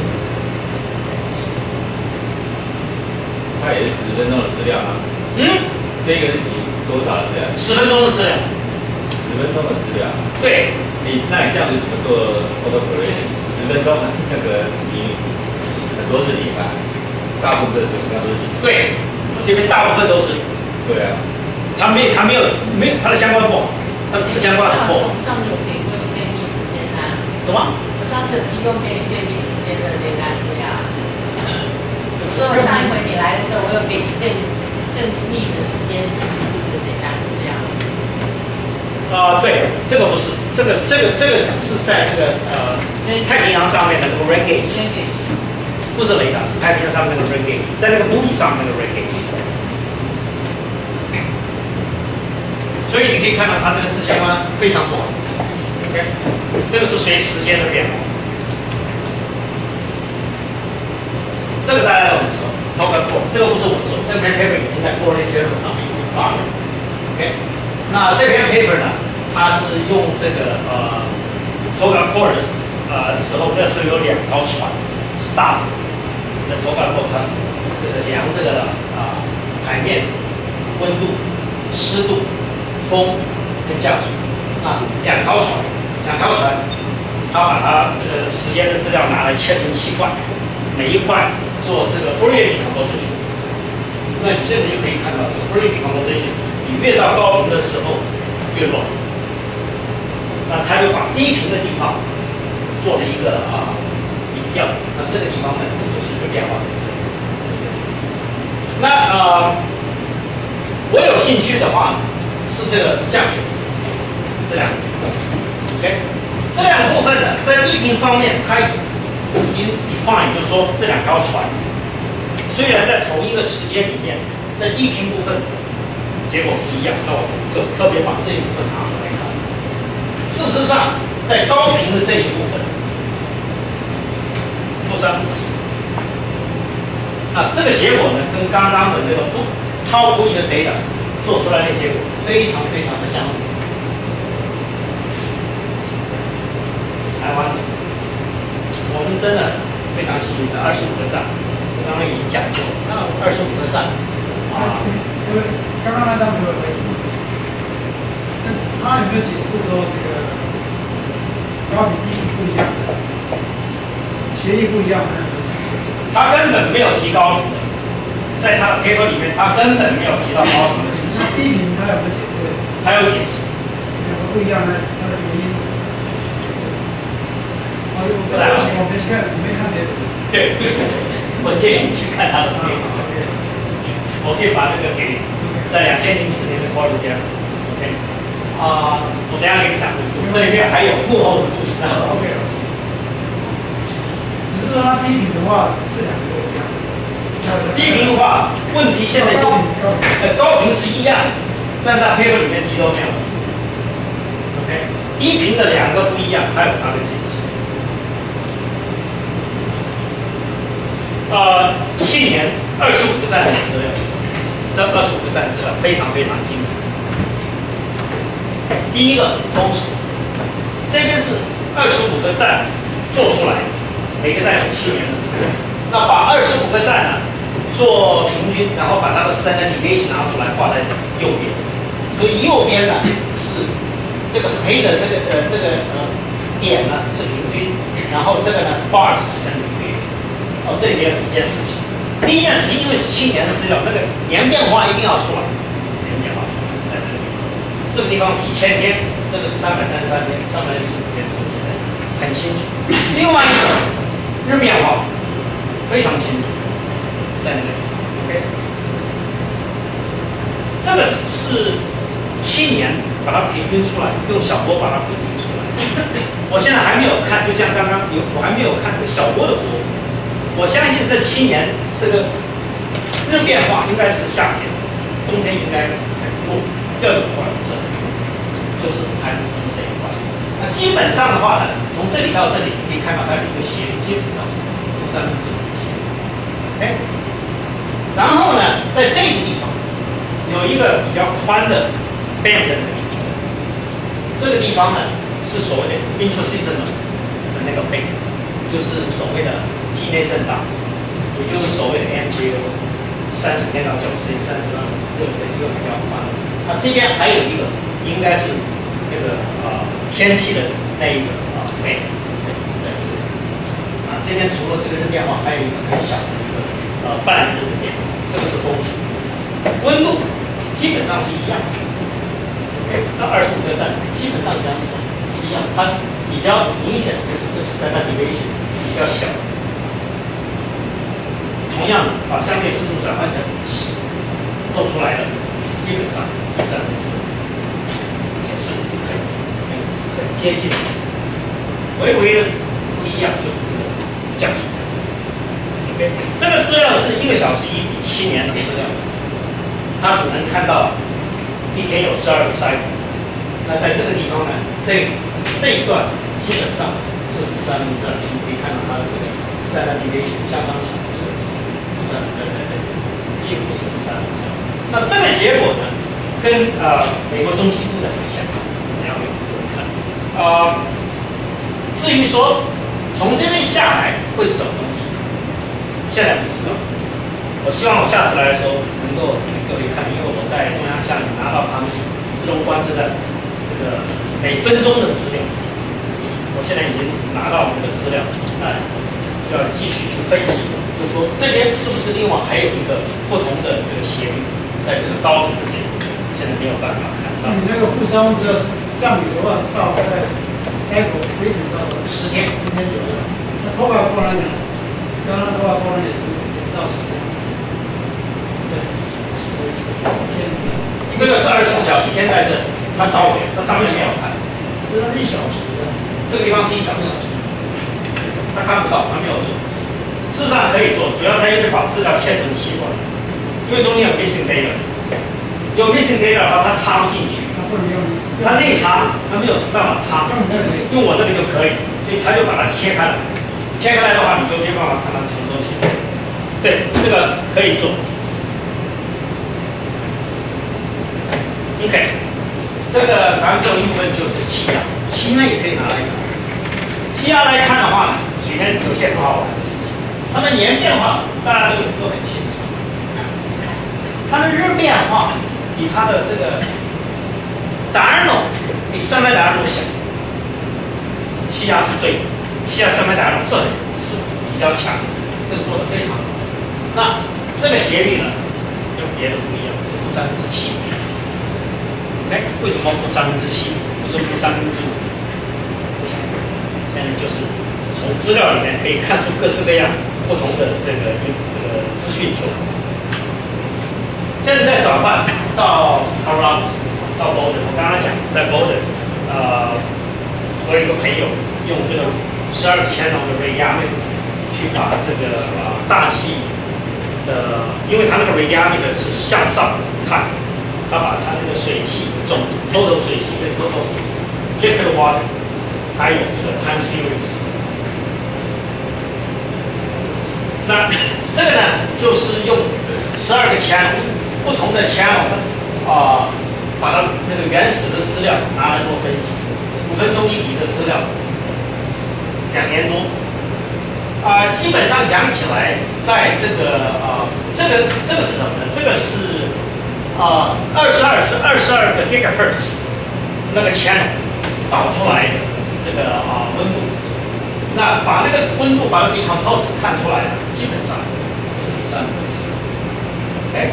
它也是十分钟的资料啊。 嗯， 这个是几多少的资料？ 十分钟的资料。 十分钟的资料。对。你那你这样子怎么做 auto correlation？ 十分钟那个你很多是零吧？大部分是零，都是零。 对，这边大部分都是零。 对啊。 它没它没有没有它的相关不好，它的自相关很不好。 上次有给过电力时间啊。 什么？ 我上次有提供给你电力时间的雷达资料。所以我上一回你来的时候，我有给你更更密的时间及时度的雷达资料。 啊、呃，对，这个不是，这个这个这个只是在那个呃太平洋上面的那个 rain gauge， 不是雷达，是太平洋上面那个 rain gauge， 在那个 buoy 上面那个 rain gauge。所以你可以看到它这个自相关非常不好。OK， 这个是随时间的变化。这个大家要很熟 ，Total Core， 这个不是我做，这篇 paper 已经在 Core Journal 上面已经发了。OK， 那这篇 paper 呢，它是用这个呃 Total Core 的呃时候，那时候有两条船是大的，那 Total Core 它这个量这个啊、呃、海面温度、湿度、风跟降水，那两条船，两条船，它把它这个时间的资料拿来切成七块，每一块做这个 Fourier decomposition， 那你现在就可以看到，这个 Fourier decomposition， 你越到高频的时候越乱。那他就把低频的地方做了一个啊比较，那这个地方呢就是一个变化。那呃，我有兴趣的话是这个降水这两个 ，OK， 这两个部分呢，在低频方面它已经 define， 就是说这两条船虽然在同一个时间里面，在低频部分结果不一样，那我就特别把这一部分拿出来看。事实上，在高频的这一部分，负三分之四，那这个结果呢，跟刚刚的那个不超故意的 data 做出来的结果非常非常的相似。台湾，我们真的非常幸运的二十五个站，我刚刚已经讲过，那二十五个站啊， 因为刚刚那张没有回应，他有没有解释说这个高比低比不一样，协议不一样？ 他根本没有提高比的，在他的 paper 里面，他根本没有提到高比的事情。 低比他有没有解释为什么？ 他有解释。 两个不一样呢，它的原因是？哦，我没看，没看别的。 对，我建议你去看他的 paper。我可以把那个给你，在两千零四年的 quarter 这样 ，OK， 啊、呃，我等一下给你讲，这里面还有幕后的故事啊 ，OK。只是说它低频的话是两个都一样， 低频的话，问题现在就呃高频是一样，但是它 paper 里面提都没有 ，OK， 低频的两个不一样，还有它的解释。呃，去年二十五个站的资料，这二十五个站资料非常非常精彩。第一个风速，这边是二十五个站做出来，每个站有七年的资料。那把二十五个站呢做平均，然后把它的 standard deviation 拿出来画在右边。所以右边呢是这个黑的这个呃这个呃点呢是平均，然后这个呢 bar 是 standard deviation。哦，这里面有几件事情。第一件事情，因为是七年的资料，那个年变化一定要出来，年变化出来在这个地方。这个地方是一千天，这个是三百三十三天，三百六十五天，是不是很清楚？另外一个日变化非常清楚，在那里 ，OK。这个只是七年把它平均出来，用小波把它平均出来。我现在还没有看，就像刚刚有，我还没有看这个小波的波。我相信这七年这个日变化应该是夏天，冬天应该很弱，要有缓震，就是海陆风这一块。那基本上的话呢，从这里到这里，你可以看到它有一个斜率，基本上是负三分之五的斜率。OK， 然后呢，在这个地方有一个比较宽的 band 的地方，这个地方呢是所谓的 intraseasonal 的那个 band， 就是所谓的季内震荡，也就是所谓的 M J O， 三十天到九十天，三十到六十天又比较宽。那这边还有一个，应该是那个呃天气的那一个啊倍，在这里。啊，这边除了这个日变化，还有一个很小的一个呃半日的变化，这个是风速。温度基本上是一样的。OK， 那二十五个站基本上这样子是一样，它比较明显的就是这个 standard deviation 比较小。同样的，把相对湿度转换成湿，做出来的基本上是三分之一，也是很很接近的。微微的不一样就是这个降水。OK， 这个资料是一个小时一比七年的资料，它只能看到一天有十二个 cycle。那在这个地方呢，这这一段基本上是负三分之二，你可以看到它的这个 standard deviation 相当小。对对对，几乎是负三分之二。那这个结果呢，跟呃美国中西部的很像，两个看。呃，至于说从这边下来会是什么东西，现在不知道。我希望我下次来的时候能够给各位看，因为我在中央下面拿到他们自动观测站这个每分钟的资料，我现在已经拿到这个资料，那就要继续去分析。就是说，这边是不是另外还有一个不同的这个斜率，在这个高频的这里，现在没有办法看到。 你那个负三分之二降雨的话，是到大概三口可以到十天， 十天左右。那头发过来呢？刚刚头发过来也是也是到十天。对， 这个是二十四小时，一天在这，它倒回，它上面没有看， 所以它是一小时的。 这个地方是一小时，它看不到，它没有做。事实上可以做，主要它因为把资料切成细段，因为中间有 missing data， 有 missing data 的话它插不进去，它内插它没有办法插，用我那个就可以，所以它就把它切开了，切开来的话你就没办法看它承受性。对，这个可以做。 OK， 这个咱们最后一部分就是气压，气压也可以拿来看。气压来看的话呢，里面有些很好玩的事情。它的年变化大家都都很清楚，它的日变化比它的这个达尔诺比三百达尔诺小。气压是对的，气压三百达尔诺是很是比较强，这个做的非常好。那这个斜率呢，跟别的不一样，是负三分之七。哎，为什么负三分之七，不是负三分之五？不晓得。现在就是从资料里面可以看出各式各样不同的这个这个资讯出来。现在再转换到 Colorado， 到 Boulder， 我刚刚讲在 Boulder， 呃，我有一个朋友用这个十二个 channel 的 radiometer 去把这个呃大气的，因为它那个 radiometer 是向上看。他把他那个水汽总 total 水汽跟 total liquid water， 还有这个 time series， 那这个呢，就是用十二个 channel 不同的 channel 啊、呃，把它那个原始的资料拿来做分析，五分钟一笔的资料，两年多，啊、呃，基本上讲起来，在这个啊、呃，这个这个是什么呢？这个是。啊，二十二是二十二个 gigahertz 那个 channel 导出来的这个啊温度，那把那个温度把它 decompose 看出来了，基本上是负三分之四。OK，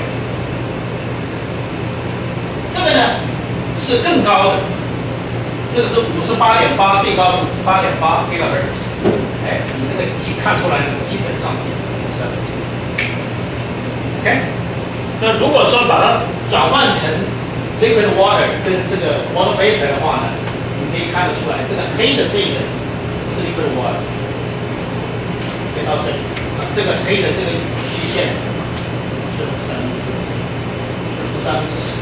这个呢是更高的，这个是五十八点八，最高是五十八点八 gigahertz。哎，你那个看出来的基本上是负三分之四。OK。那如果说把它转换成 liquid water 跟这个 water vapor 的话呢，你可以看得出来，这个黑的这个是 liquid water， 可以到这里，啊，这个黑的这个曲线是负三分之是负三分之四，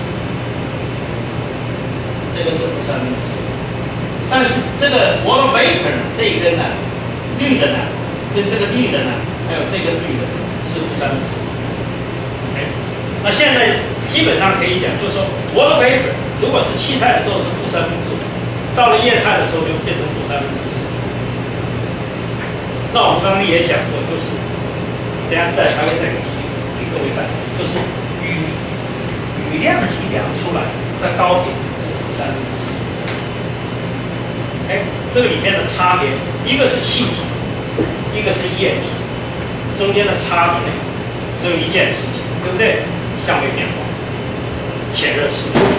这个是负三分之四。但是这个 water vapor 这一根呢，绿的呢，跟这个绿的呢，还有这个绿的是负三分之一。那现在基本上可以讲，就是说 water vapor 如果是气态的时候是负三分之五，到了液态的时候就变成负三分之四。那我们刚刚也讲过，就是等下再还会再给给各位看，就是雨雨量计量出来在高点是负三分之四。哎，这个里面的差别，一个是气体，一个是液体，中间的差别只有一件事情，对不对？相位变化，潜热释放。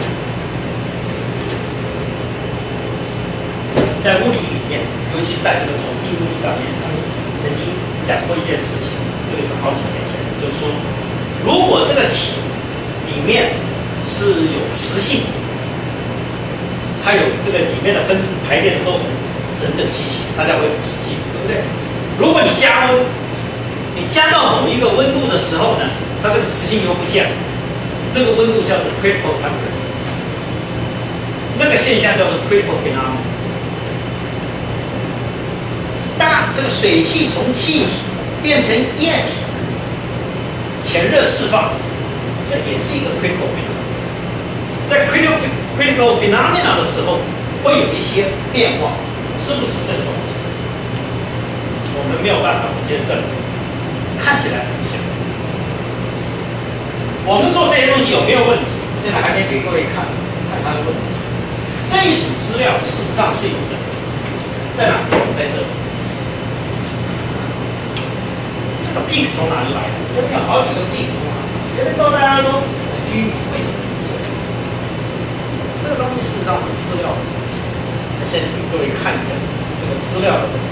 在物理里面，尤其在这个统计物理上面，他们曾经讲过一件事情，这个是好几年前，就是说，如果这个体里面是有磁性，它有这个里面的分子排列的都很整整齐齐，大家会有磁性，对不对？如果你加温，你加到某一个温度的时候呢？它这个磁性又不见了，那个温度叫做 critical temperature， 那个现象叫做 critical phenomenon。当这个水汽从气体变成液体，潜热释放，这也是一个 critical phenomenon。在 critical critical phenomenon 的时候，会有一些变化，是不是这个东西？我们没有办法直接证明，看起来很像。我们做这些东西有没有问题？现在还没给各位看看它的问题。这一组资料事实上是有的，在哪？在这里。这个 peak 从哪里来的？这边有好几个 peak 从哪里？这边都大家都很均匀，为什么？这个东西事实上是资料的。现在给各位看一下这个资料的问题。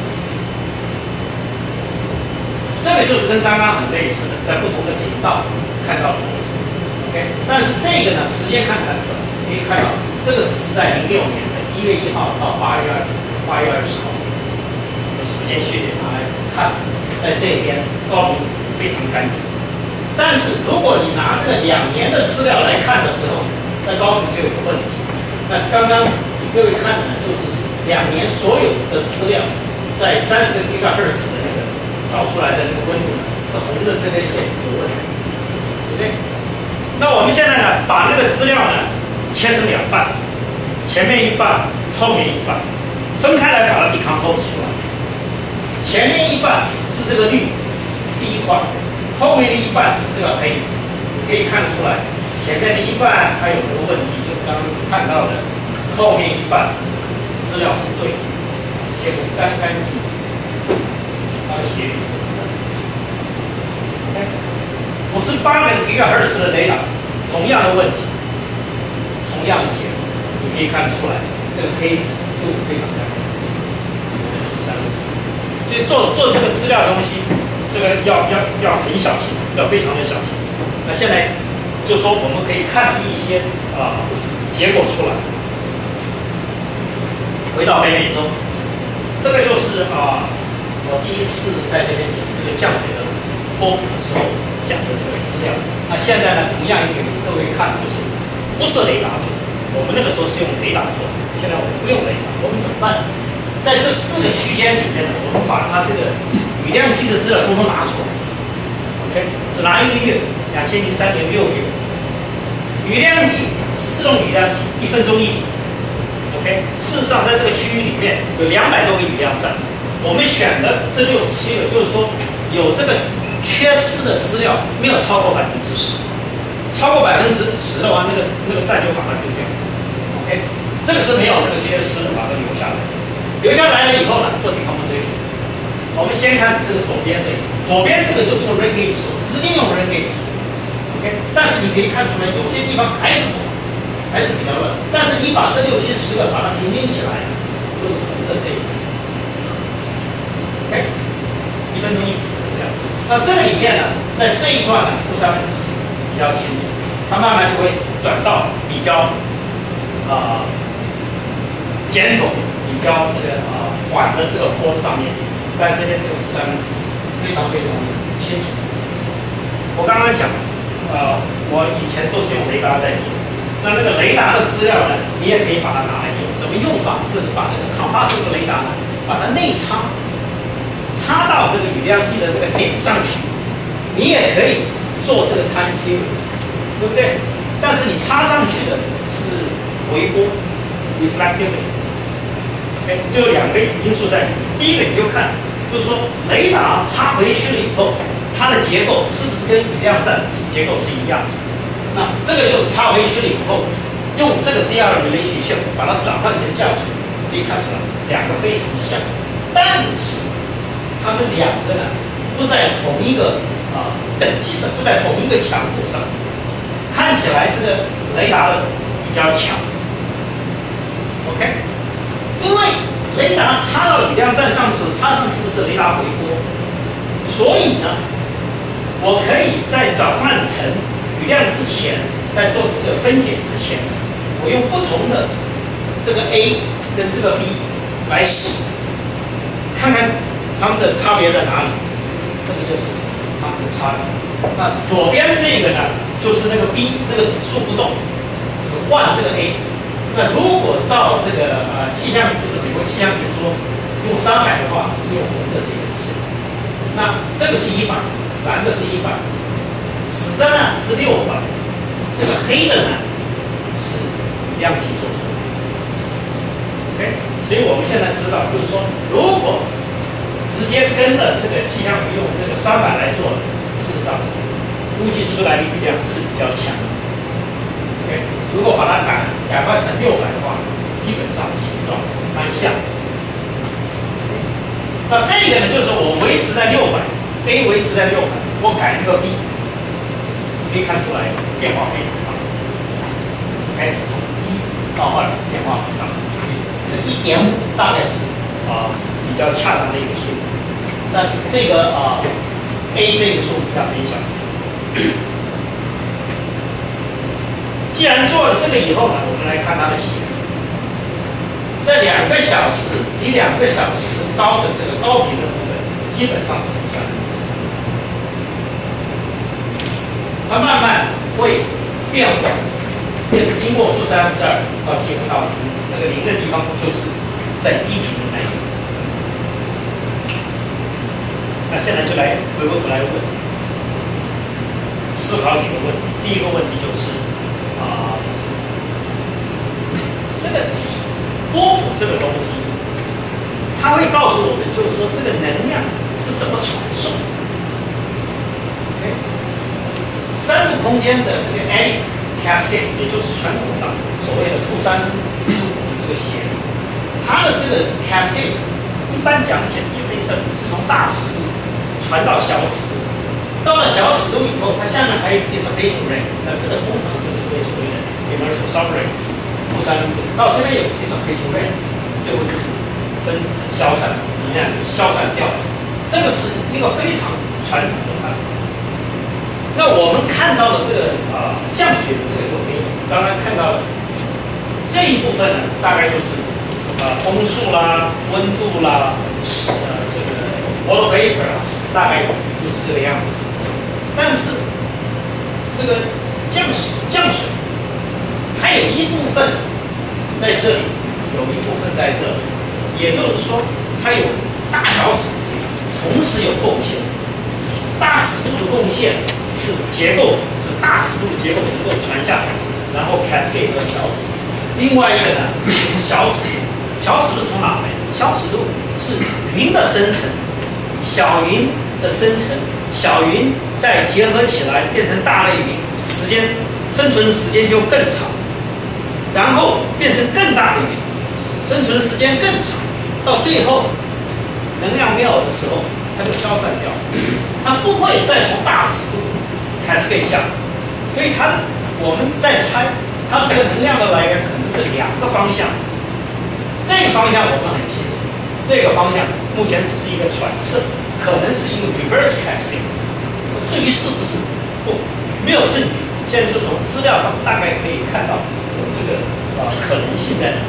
这个就是跟刚刚很类似的，在不同的频道看到的东西 ，OK。但是这个呢，时间看起来很短，可以看到这个只是在零六年的一月一号到八月二八月二十号的时间序列拿来看，在这边高度非常干净。但是如果你拿这个两年的资料来看的时候，那高度就有个问题。那刚刚给各位看的呢，就是两年所有的资料在三十个 gigahertz 的那个。导出来的那个温度是红的这根线有问题，对不对？那我们现在呢，把那个资料呢切成两半，前面一半，后面一半，分开来把它 decompose 出来。前面一半是这个绿第一块，后面的一半是这个黑。你可以看出来，前面的一半它有没有问题，就是刚刚看到的，后面一半资料是对的，结果干干净净，它的斜率是百分之十。OK， 五十八个 gigahertz 的雷达，同样的问题，同样的结果，你可以看得出来，这个黑就是非常干净，三个字。所以做做这个资料的东西，这个要要要很小心，要非常的小心。那现在就说我们可以看出一些啊、呃、结果出来。回到北美洲，这个就是啊、呃、我第一次在这边讲这个降水的波谱的时候讲的这个资料。那现在呢，同样也给各位看，就是不是雷达做，我们那个时候是用雷达做，现在我们不用雷达，我们怎么办？在这四个区间里面呢，我们把它这个雨量计的资料统统拿出来 ，OK， 只拿一个月，两千零三年六月，雨量计是自动雨量计，一分钟一里 ，OK。事实上，在这个区域里面有两百多个雨量站，我们选的这六十七个，就是说有这个缺失的资料没有超过百分之十，超过百分之十的话，那个那个站就把它丢掉 ，OK。这个是没有那个缺失的，把它留下来。留下来了以后呢，做 decomposition。我们先看这个左边这个，左边这个就是用 rain gauge 做，直接用 rain gauge 做 ，OK。但是你可以看出来，有些地方还是不好，还是比较乱。但是你把这六七十个把它平均起来，就是红的这一个 ，OK。一分钟一资料。那这个里面呢，在这一段呢，负三分之四比较清楚，它慢慢就会转到比较啊、呃、简短。比较这个呃缓的这个坡上面，但这边只有三分之四，非常非常清楚。我刚刚讲，呃，我以前都是用雷达在做，那那个雷达的资料呢，你也可以把它拿来用。怎么用法？就是把那个 compass 的雷达呢，把它内插，插到这个雨量计的这个点上去。你也可以做这个 time series， 对不对？但是你插上去的是微波 reflectivity。只有两个因素在里面。第一个你就看，就是说雷达插回去了以后，它的结构是不是跟雨量站结构是一样的？那这个就是插回去了以后，用这个 Z R relationship 把它转换成降水，可以看出来两个非常像，但是它们两个呢不在同一个啊、呃、等级上，不在同一个强度上。看起来这个雷达的比较强 ，OK。因为雷达插到雨量站上时，插上去的是雷达回波，所以呢，我可以在转换成雨量之前，在做这个分解之前，我用不同的这个 A 跟这个 B 来试，看看它们的差别在哪里。这个就是它们的差别。那左边这个呢，就是那个 B 那个指数不动，只换这个 A。那如果照这个呃气象，就是美国气象局说用三百的话，是用红的这个线。那这个是一百，蓝的是一百，紫的呢是六百，这个黑的呢是量级所说的。OK， 所以我们现在知道，就是说，如果直接跟了这个气象局用这个三百来做，事实上估计出来的雨量是比较强的。OK， 如果把它改改换成六百的话，基本上形状蛮像。那这个呢，就是我维持在六百 ，A 维持在六百，我改一个 B， 可以看出来变化非常大。OK， 从一到二变化很大，这一点五大概是啊、呃、比较恰当的一个数，但是这个啊、呃、A 这个数要很小心。既然做了这个以后呢，我们来看它的写。在两个小时比两个小时高的这个高频的部分，基本上是负三分之四。它慢慢会变缓，变经过负三分之二到接不到零，那个零的地方就是在低频的那一个。那现在就来回过头来问，思考几个问题。第一个问题就是。啊， 这个东西，它会告诉我们，就是说这个能量是怎么传送。OK， 三度空间的这个 eddy cascade， 也就是传统上所谓的负三十五这个斜率，它的这个 cascade 一般讲起来也被证明是从大尺度传到小尺度，到了小尺度以后，它下面还有 dissipation rate， 那这个通常就是被所谓的 inertial subrange 负三分之一，到这边有 dissipation rate， 最后就是分子的消散，能量消散掉，这个是一个非常传统的看法。那我们看到的这个啊、呃、降雪的这个有没有？刚刚看到的这一部分呢，大概就是啊、呃、风速啦、温度啦、呃这个 water vapor 啊，大概就是这个样子。但是这个降水降水，它有一部分在这里，有一部分在这里，也就是说，它有大小尺度同时有贡献。大尺度的贡献是结构，就是大尺度的结构能够传下来，然后 cascade 到小尺度。另外一个呢，就是小尺度，小尺度从哪来？小尺度是云的生成，小云的生成，小云再结合起来变成大类云，时间生存时间就更长，然后变成更大的云，生存时间更长，到最后能量没有的时候，它就消散掉，它不会再从大尺度开始给下，所以它我们在猜它这个能量的来源可能是两个方向，这个方向我们很清楚，这个方向目前只是一个揣测，可能是一个 reverse cascade， 至于是不是不没有证据，现在就从资料上大概可以看到有这个呃可能性在哪。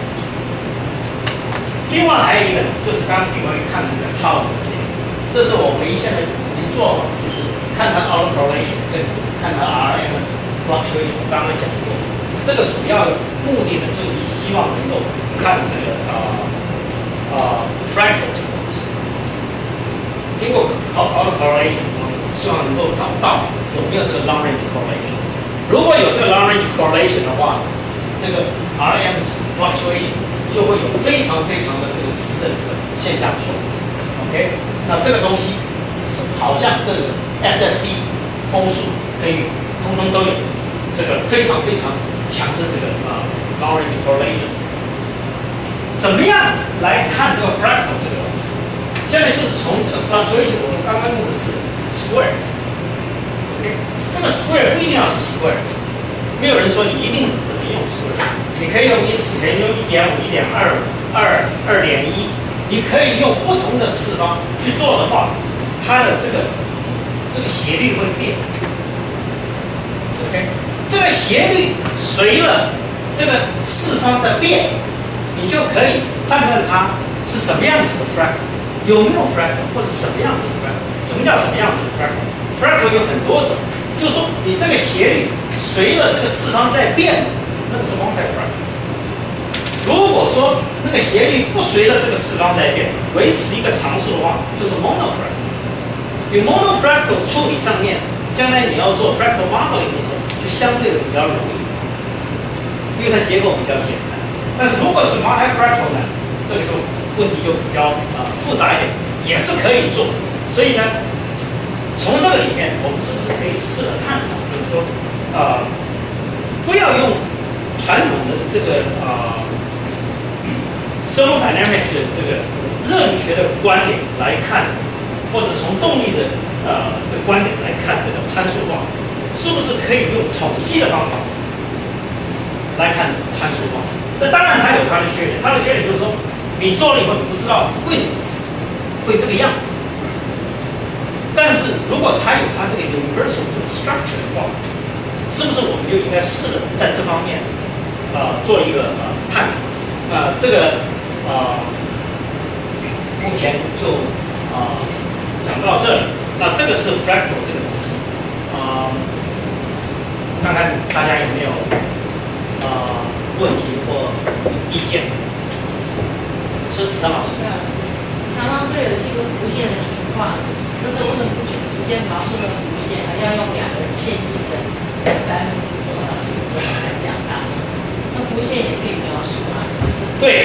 另外还有一个就是刚刚各位看的那个套路。这是我唯一现在已经做好，就是看它 autocorrelation 跟看它 R M S fluctuation， 我刚刚讲过，这个主要的目的呢，就是希望能够看这个啊啊、呃呃、fractal 这个东西，经过 autocorrelation， 希望能够找到有没有这个 long range correlation。如果有这个 long range correlation 的话，这个 R M S fluctuation 就会有非常非常的这个质的这个现象出来。OK。那这个东西是好像这个 S S D 风速可以通通都有这个非常非常强的这个啊 long range correlation。怎么样来看这个 fractal 这个东西？现在就是从这个 fluctuation， 我们刚刚用的是 square。OK， 这个 square 不一定要是 square， 没有人说你一定只能用 square， 你可以用一次，可以用一点五、一点二、二、二点一。你可以用不同的次方去做的话，它的这个这个斜率会变。OK， 这个斜率随了这个次方的变，你就可以判断它是什么样子的 fractal， 有没有 fractal， 或者什么样子的 fractal。什么叫什么样子的 fractal？fractal 有很多种，就是说你这个斜率随了这个次方在变，那个是 multi-fractal。如果说那个斜率不随着这个次方在变，维持一个常数的话，就是 monofractal。有 monofractal 处理上面，将来你要做 fractal modeling 的时候，就相对的比较容易，因为它结构比较简单。但是如果是 multi-fractal 呢，这个就问题就比较啊、呃、复杂一点，也是可以做。所以呢，从这个里面，我们是不是可以试着探讨，就是说，呃，不要用传统的这个啊。呃thermodynamic 的这个热力学的观点来看，或者从动力的呃这个观点来看这个参数化，是不是可以用统计的方法来看参数化？那当然它有它的缺点，它的缺点就是说，你做了以后你不知道为什么会这个样子。但是如果它有它这个 universal 这个 structure 的话，是不是我们就应该试着在这方面啊、呃、做一个呃探讨？啊、呃，这个。啊、呃，目前就啊、呃、讲到这里。那这个是 fractal 这个东西啊、呃，看看大家有没有啊、呃、问题或意见？是张老师。 常常会有这个弧线的情况，就是为什么不直接描述的弧线，而要用两个线性的三分之多少来讲它？那弧线也可以描述吗？ 对。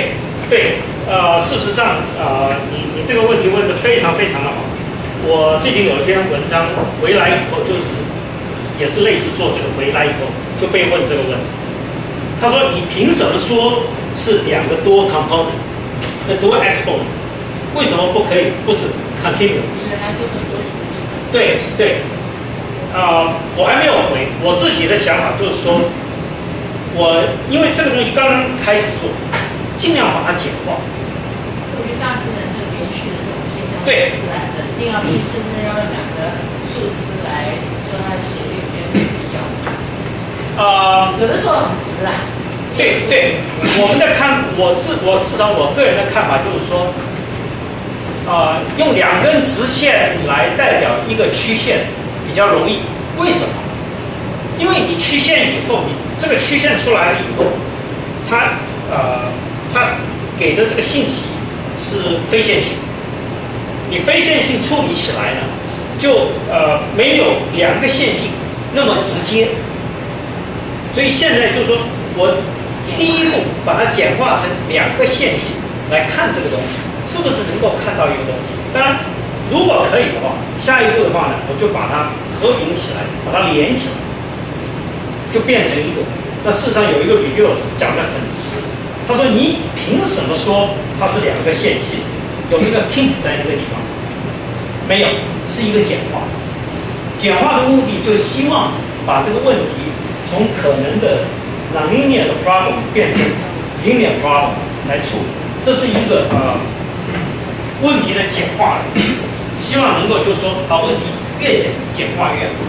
对，呃，事实上，呃，你你这个问题问得非常非常的好。我最近有一篇文章回来以后，就是也是类似做这个回来以后就被问这个问题。他说：“你凭什么说是两个多 component， 那多 exponent？ 为什么不可以不是 continuous？” 对对，啊、呃，我还没有回。我自己的想法就是说，我因为这个东西刚刚开始做，尽量把它简化。 我觉得大自然这个连续的这种现象对自然的，一定要你甚至要用两个数字来说它斜率跟比较。 呃， 有的时候很直啊。 对对，我们的看，我至我至少我个人的看法就是说，呃，用两根直线来代表一个曲线比较容易。为什么？因为你曲线以后，你这个曲线出来了以后，它呃，它给的这个信息是非线性。你非线性处理起来呢，就呃没有两个线性那么直接。所以现在就是说我第一步把它简化成两个线性来看这个东西，是不是能够看到一个东西？当然，如果可以的话，下一步的话呢，我就把它合并起来，把它连起来，就变成一个。那事实上有一个 review 讲得很直，他说你凭什么说它是两个线性？有一个 king 在那个地方，没有，是一个简化。简化的目的就是希望把这个问题从可能的 nonlinear 的 problem 变成 linear problem 来处理，这是一个呃问题的简化，希望能够就是说把问题越简简化越好。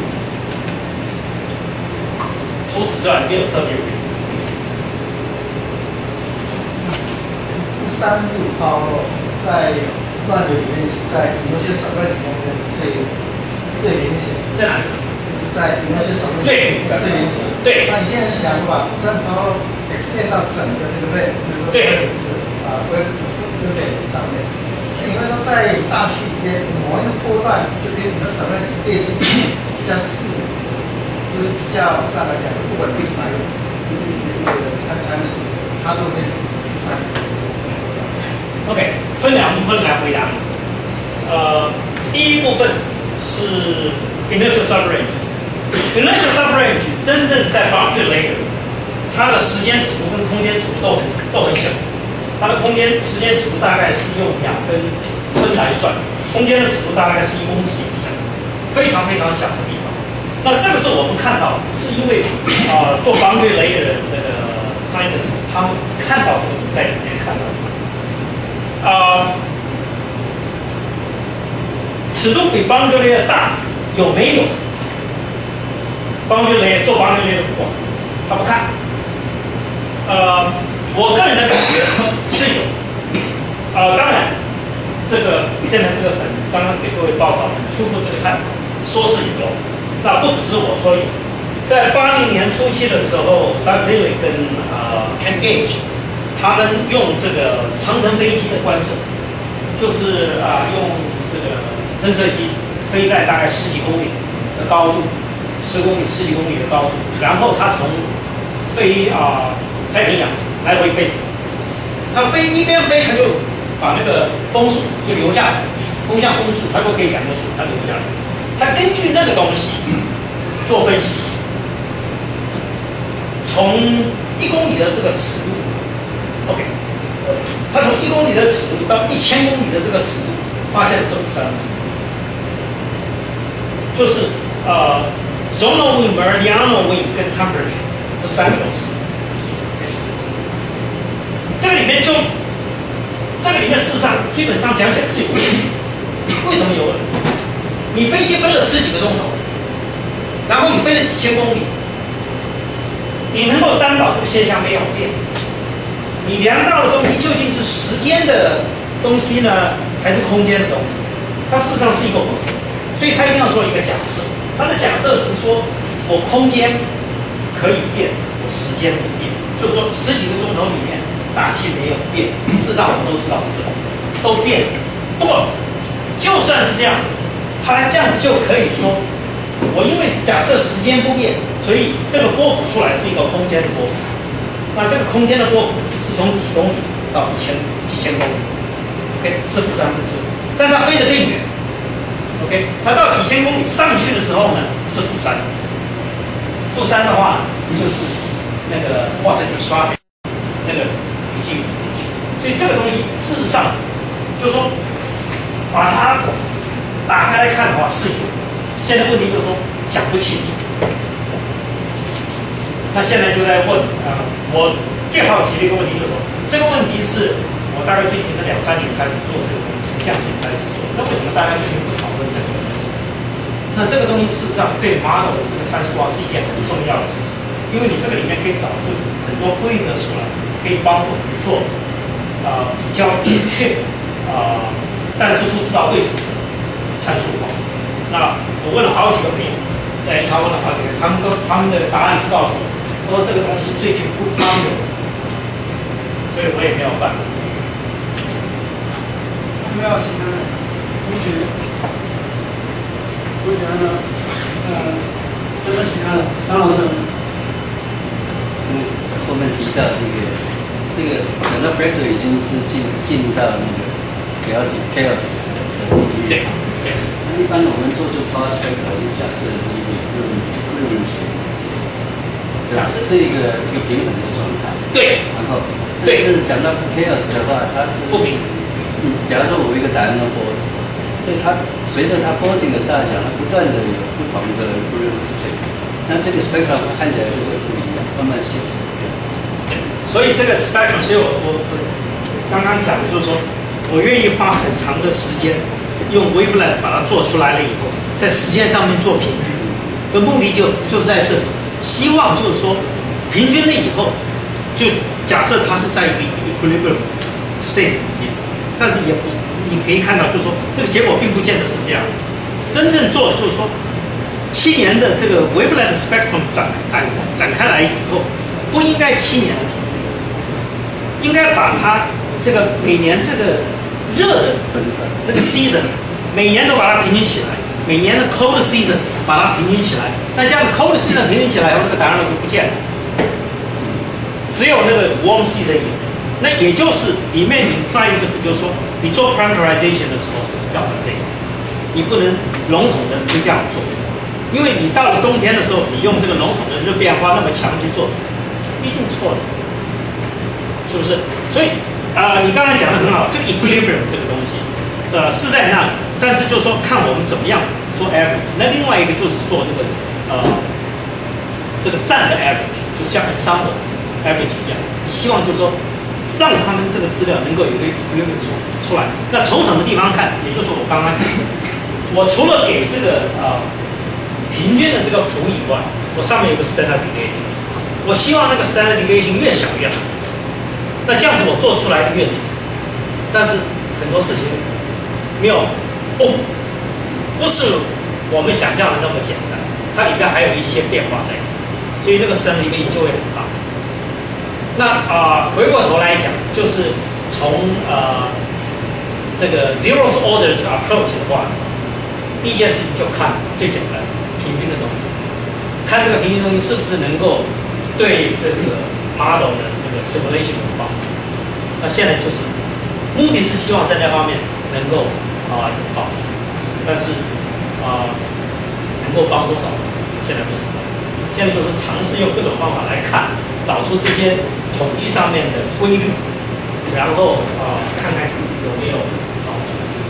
除此之外没有特别。 第三组抛落在乱流里面，在有些省会里面最最明显。 在哪里？ 在有些省会对最明显。 对。 那你现在是想把第三抛落 expand 到整个这个类，就是说对， 啊，微微点上面。你会说在大区里面某一个波段，就跟你的省会类型比较适，就是比较上来讲不稳定，还有一个参参数，它都可以参。 OK， 分两部分来回答。呃，第一部分是 inertial subrange。inertial subrange 真正在 boundary layer， 它的时间尺度跟空间尺度都很都很小。它的空间时间尺度大概是用两根分来算，空间的尺度大概是一公尺以下，非常非常小的地方。那这个是我们看到，是因为啊、呃、做 boundary layer 的那个 scientists 他们看到这个在里面看到。啊、呃，尺度比 boundary layer 大有没有 ？boundary layer 做 boundary layer 不管，他不看。呃，我个人的感觉是有。呃，当然，这个现在这个很刚刚给各位报告很初步这个看法，说是有，那不只是我说有，在八零年初期的时候 ，Doug Lilly 跟呃 Ken Gage。他们用这个长程飞机的观测，就是啊、呃、用这个喷射机飞在大概十几公里的高度，十公里、十几公里的高度，然后它从飞啊、呃、太平洋来回飞，它飞一边飞，它就把那个风速就留下来，风向风速它都可以量得出，它留下来。它根据那个东西做分析，从一公里的这个尺度。OK， 他从一公里的尺度到一千公里的这个尺度，发现是三个值，就是呃 zonal wind、meridional wind 跟 temperature 这三个东西。这个里面就，这个里面事实上基本上讲起来是有问题。为什么有问题？你飞机飞了十几个钟头，然后你飞了几千公里，你能够担保这个现象没有变？你量到的东西究竟是时间的东西呢，还是空间的东西？它事实上是一个混合，所以它一定要做一个假设。它的假设是说，我空间可以变，我时间不变，就是说十几个钟头里面大气没有变。事实上我们都知道，都变了。不过就算是这样子，它这样子就可以说，我因为假设时间不变，所以这个波谱出来是一个空间的波谱。那这个空间的波谱是从几公里到一千几千公里 ，OK 是负三分之五，但它飞得更远 ，OK 它到几千公里上去的时候呢是负三，负三的话就是那个哇塞就刷那个已经，所以这个东西事实上就是说把它打开来看的话是有，现在问题就是说讲不清楚。那现在就在问啊、呃，我最好奇的一个问题就是说，这个问题是我大概最近这两三年开始做这个东西，从降频开始做。那为什么大家最近不讨论这个东西？那这个东西事实上对 model 的这个参数化是一件很重要的事情，因为你这个里面可以找出很多规则出来，可以帮我们做呃比较准确啊、呃，但是不知道为什么参数化。那我问了好几个朋友，在他问了好几个，他们都他们的答案是告诉我。说这个东西最近不常有，所以我也没有办法。 没有其他的同学，同学呢？呃，有没有其他的？张老师。 嗯，后面提到这个，这个整个 Fractal 已经是进进到那个 chaotic chaos 的领域。 对对。 那一般我们做这 Power Fractal 就假设是一个论论学。假设是一个一个平衡的状态， 对， 然后，但是讲到 chaos 的话，它是不平衡。 嗯，假如说我一个 diagonal force， 所以它随着它 forcing 的大小，它不断的有不同的 equilibrium state， 那这个 spectrum 看起来就会不一样，慢慢写。 对，所以这个 spectrum， 所以我我我刚刚讲的就是说，我愿意花很长的时间用 wavelet 把它做出来了以后，在时间上面做平均，的目的就就是在这里。希望就是说，平均了以后，就假设它是在一个 equilibrium state 里面，但是也不，你可以看到，就是说这个结果并不见得是这样子。真正做的就是说，七年的这个 wavelet spectrum 展展展开来以后，不应该七年的平均，应该把它这个每年这个热的那个 season， 每年都把它平均起来。每年的 cold season 把它平均起来，那这样子 cold season 平均起来以后，那个答案就不见了，只有那个 warm season 有。那也就是里面你另外一个是，就是说你做 parameterization 的时候要分类，你不能笼统的就这样做，因为你到了冬天的时候，你用这个笼统的热变化那么强去做，一定错的，是不是？所以啊、呃，你刚才讲的很好，这个 equilibrium 这个东西，呃，是在那里。但是就是说，看我们怎么样做 average。那另外一个就是做那个呃，这个站的 average， 就像 ensemble average 一样。你希望就是说，让他们这个资料能够有一个 equilibrium 出出来。那从什么地方看？也就是我刚刚讲的，我除了给这个呃平均的这个谱以外，我上面有个 standard deviation。我希望那个 standard deviation 越小越好。那这样子我做出来的越准。但是很多事情没有。不，不是我们想象的那么简单，它里边还有一些变化在，所以这个升里面就会很大。那啊、呃，回过头来讲，就是从呃这个 zeros order 去 approach 的话，第一件事情就看最简单平均的东西，看这个平均东西是不是能够对这个 model 的这个 simulation 有帮助。那现在就是目的是希望在那方面能够。啊，有帮助，但是啊，能够帮多少？现在不知道。现在就是尝试用各种方法来看，找出这些统计上面的规律，然后啊，看看有没有帮助。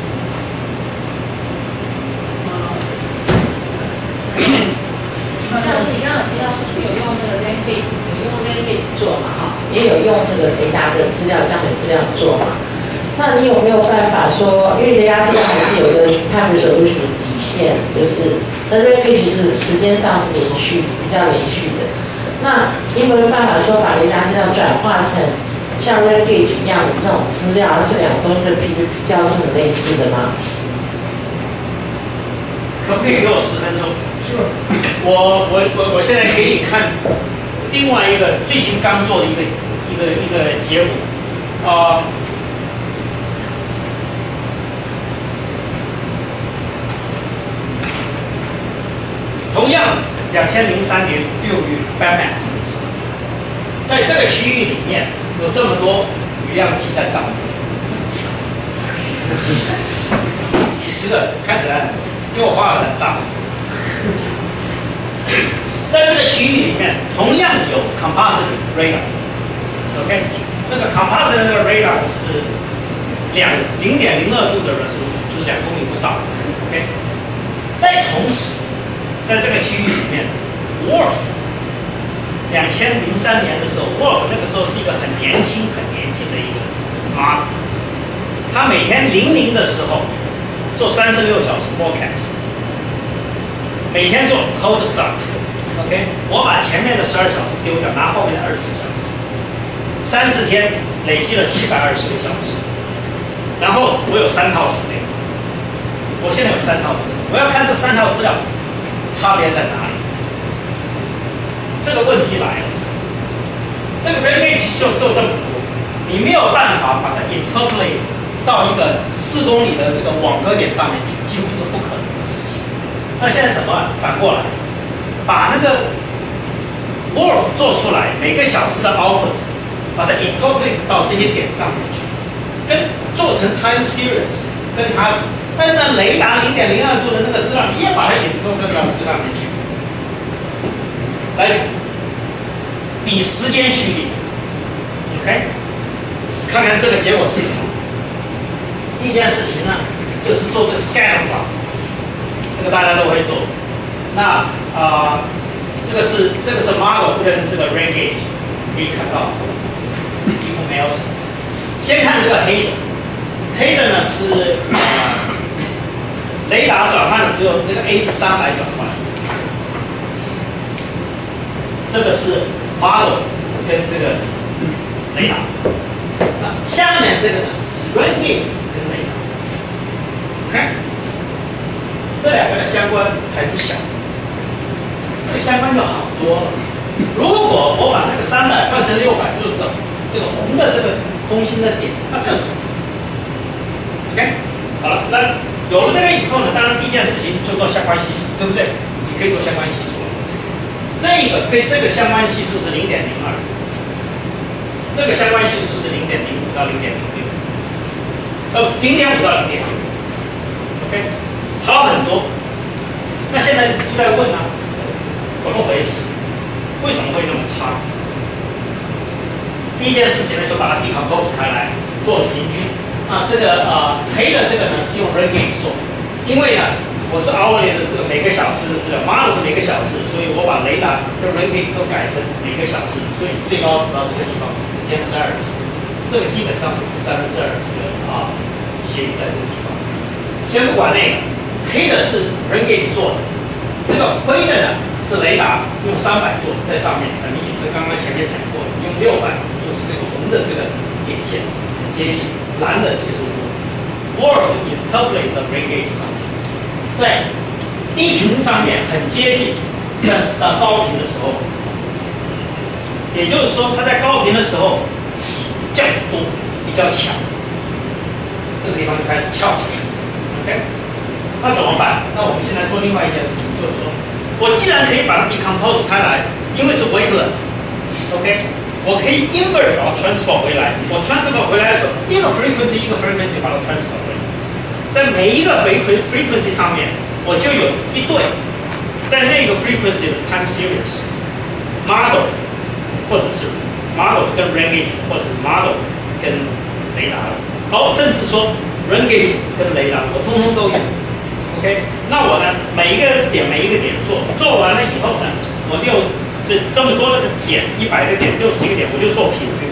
那你刚刚提到说有用那个 Rankit， 有用 Rankit 做嘛？哈，也有用那个雷达的资料、降水资料做嘛？那你有没有办法说，因为雷达资料还是有一个 time resolution 的底线，就是那 Rankit 是时间上是连续，比较连续的。那你有没有办法说，把雷达资料转化成像 Rankit 一样的那种资料？那这两个东西的比比较是很类似的吗？ 可不可以给我十分钟？是。我我我我现在给你看另外一个最近刚做的一个一个一个结果，啊、呃。同样，两千零三年六月 B A M A X 的时候，在这个区域里面有这么多云一样记在上面。几十个看起来，因为我画的很大。在这个区域里面，同样有 composite radar。OK， 那个 composite 那个 radar 是两零点零二度的 resolution， 就是两公里不到。OK， 在同时，在这个区域里面 ，W O R F 两千零三年的时候 ，W O R F 那个时候是一个很年轻、很年轻的一个 model， 他每天零零的时候做三十六小时 forecast， 每天做 cold start。OK， 我把前面的十二小时丢掉，拿后面的二十四小时，三十天累积了七百二十个小时，然后我有三套资料，我现在有三套资料，我要看这三套资料差别在哪里。这个问题来了，这个 range 就就这么多，你没有办法把它 interpolate 到一个四公里的这个网格点上面去，几乎是不可能的事情。那现在怎么反过来？把那个 W O R F 做出来，每个小时的 output， 把它 interpolate 到这些点上面去，跟做成 time series， 跟它，但是呢，雷达零点零二度的那个资料，你也把它 interpolate 到这个上面去，来比时间序列 ，OK， 看看这个结果是什么。第一件事情呢，就是做这个 scatter plot， 这个大家都会做。那啊、呃，这个是这个是 model 跟这个 rain gauge， 可以看到几乎没有什么。先看这个黑的，黑的呢是呃雷达转换的时候，这个 A 是三百转换，这个是 model 跟这个雷达。那下面这个呢是 rain gauge 跟雷达。OK， 这两个的相关很小。这个相关就好多了。如果我把那个三百换成六百，就是这个红的这个空心的点，那更好。OK， 好了，那有了这个以后呢，当然第一件事情就做相关系数，对不对？你可以做相关系数。这个跟这个相关系数是零点零二，这个相关系数是零点零五到零点零六，呃，零点五到零点六。OK， 好很多。那现在就在问啊。怎么回事？为什么会那么差？第一件事情呢，就把它 decompose 开来做平均啊。这个呃黑的这个呢是用 rain gauge 做，因为呢我是 hourly 的这个每个小时的资料 ，model 是每个小时，所以我把雷达跟 rain gauge 都改成每个小时，所以最高值到这个地方一天十二次，这个基本上是三分之二这个啊协议在这个地方。先不管那个，黑的是 rain gauge 做的，这个灰的呢。是雷达用三百做在上面，很明显跟刚刚前面讲过的，用六百就是这个红的这个点线很接近，蓝的这个是 W O R F interpolate 的 rain gauge 上面，在低频上面很接近，但是到高频的时候，也就是说它在高频的时候降幅多，比较强，这个地方就开始翘起来 ，OK， 那怎么办？那我们现在做另外一件事情，就是说。我既然可以把它 decompose 开来，因为是 wavelet， OK， 我可以 invert 把它 transfer 回来。我 transfer 回来的时候，一个 frequency 一个 frequency 把它 transfer 回来，在每一个 frequency 上面，我就有一对，在那个 frequency 的 time series model， 或者是 model 跟 rain gauge， 或者是 model 跟雷达，好，甚至说 rain gauge 跟雷达，我通通都有。OK， 那我呢，每一个点每一个点做，做完了以后呢，我就这这么多的点，一百个点，六十几个点，我就做平均。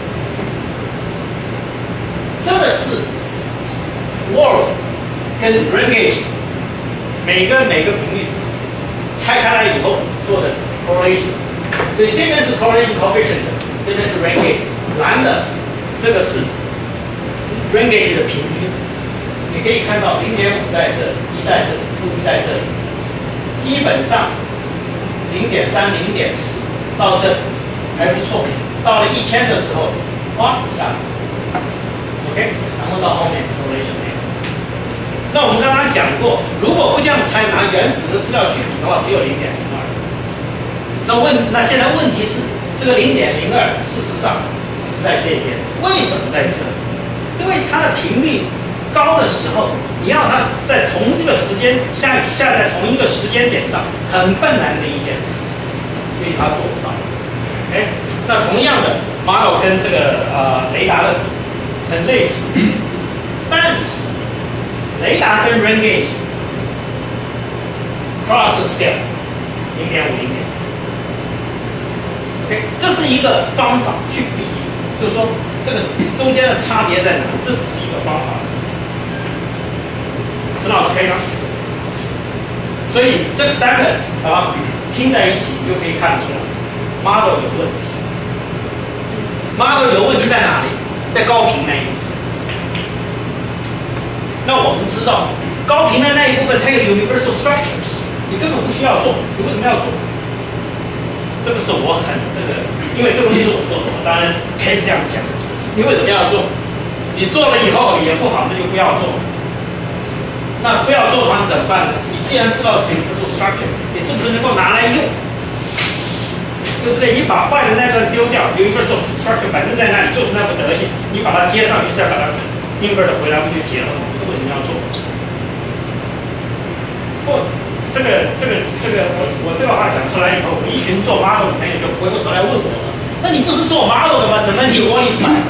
这个是 W O R F 跟 rain gauge 每个每个频率拆开来以后做的 correlation， 所以这边是 correlation coefficient， 这边是 rain gauge， 蓝的这个是 rain gauge 的平均。你可以看到零点五在这，一在这里，负一在这里，基本上零点三、零点四到这还不错。到了一天的时候，哗一下 ，OK， 然后到后面 correlation 没有。那我们刚刚讲过，如果不这样拆，拿原始的资料去比的话，只有零点零二。那问，那现在问题是，这个零点零二，事实上是在这边，为什么在这？因为它的频率高的时候，你要它在同一个时间下雨下在同一个时间点上，很困难的一件事情，所以它做不到。哎，那同样的 model 跟这个呃雷达的很类似，但是雷达跟 rain gauge cross scale 零点五零点。OK， 这是一个方法去比，就是说这个中间的差别在哪？这只是一个方法。陈老师可以吗？所以这个三个啊拼在一起，你就可以看得出来 model 有问题。model 有问题在哪里？在高频那一部分。那我们知道高频的那一部分它有 universal structures， 你根本不需要做，你为什么要做？这个是我很这个，因为这个东西是我做的，我当然可以这样讲。你为什么要做？你做了以后也不好，那就不要做。那不要做的话，你怎么办呢？你既然知道是 universal structure， 你是不是能够拿来用？对不对？你把坏的那段丢掉 ，universal structure 反正在那里就是那副德行，你把它接上去，再把它 invert 回来，不就结了吗？为什么要做？不。这个这个这个，我我这个话讲出来以后，我一群做 model 的朋友就回过头来问我了。那你不是做 model 的吗？怎么你我你反？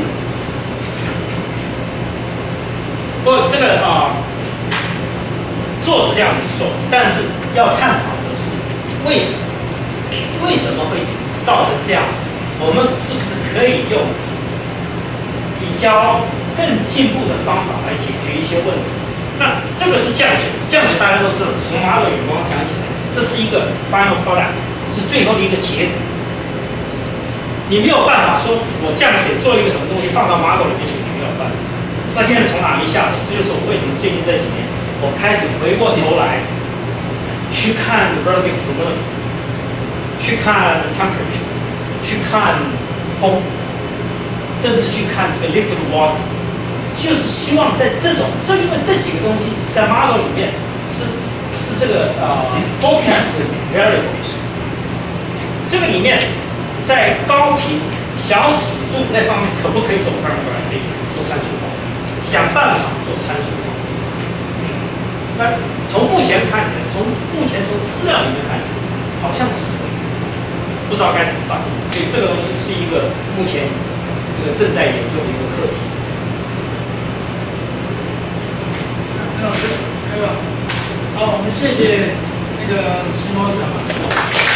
不，这个啊、呃，做是这样子做，但是要探讨的是为什么？为什么会造成这样子？我们是不是可以用比较更进步的方法来解决一些问题？那这个是降水，降水大家都知道，从 model 眼光讲起来，这是一个 final product， 是最后的一个结果。你没有办法说我降水做一个什么东西放到 model 里面去，你没有办法。那现在从哪里下手？这就是我为什么最近这几年我开始回过头来去看 relative humidity， 去看 temperature， 去看风，甚至去看这个 liquid water。就是希望在这种，这因为这几个东西在 model 里面是是这个呃 forecast variables， 这个里面在高频小尺度那方面可不可以做 parameterization 做参数化，想办法做参数化。那从目前看起来，从目前从资料里面看起来，好像是可以，不知道该怎么办。所以这个东西是一个目前这个正在研究的一个课题。 陈老师，可以吧？好，我们谢谢那个徐老师。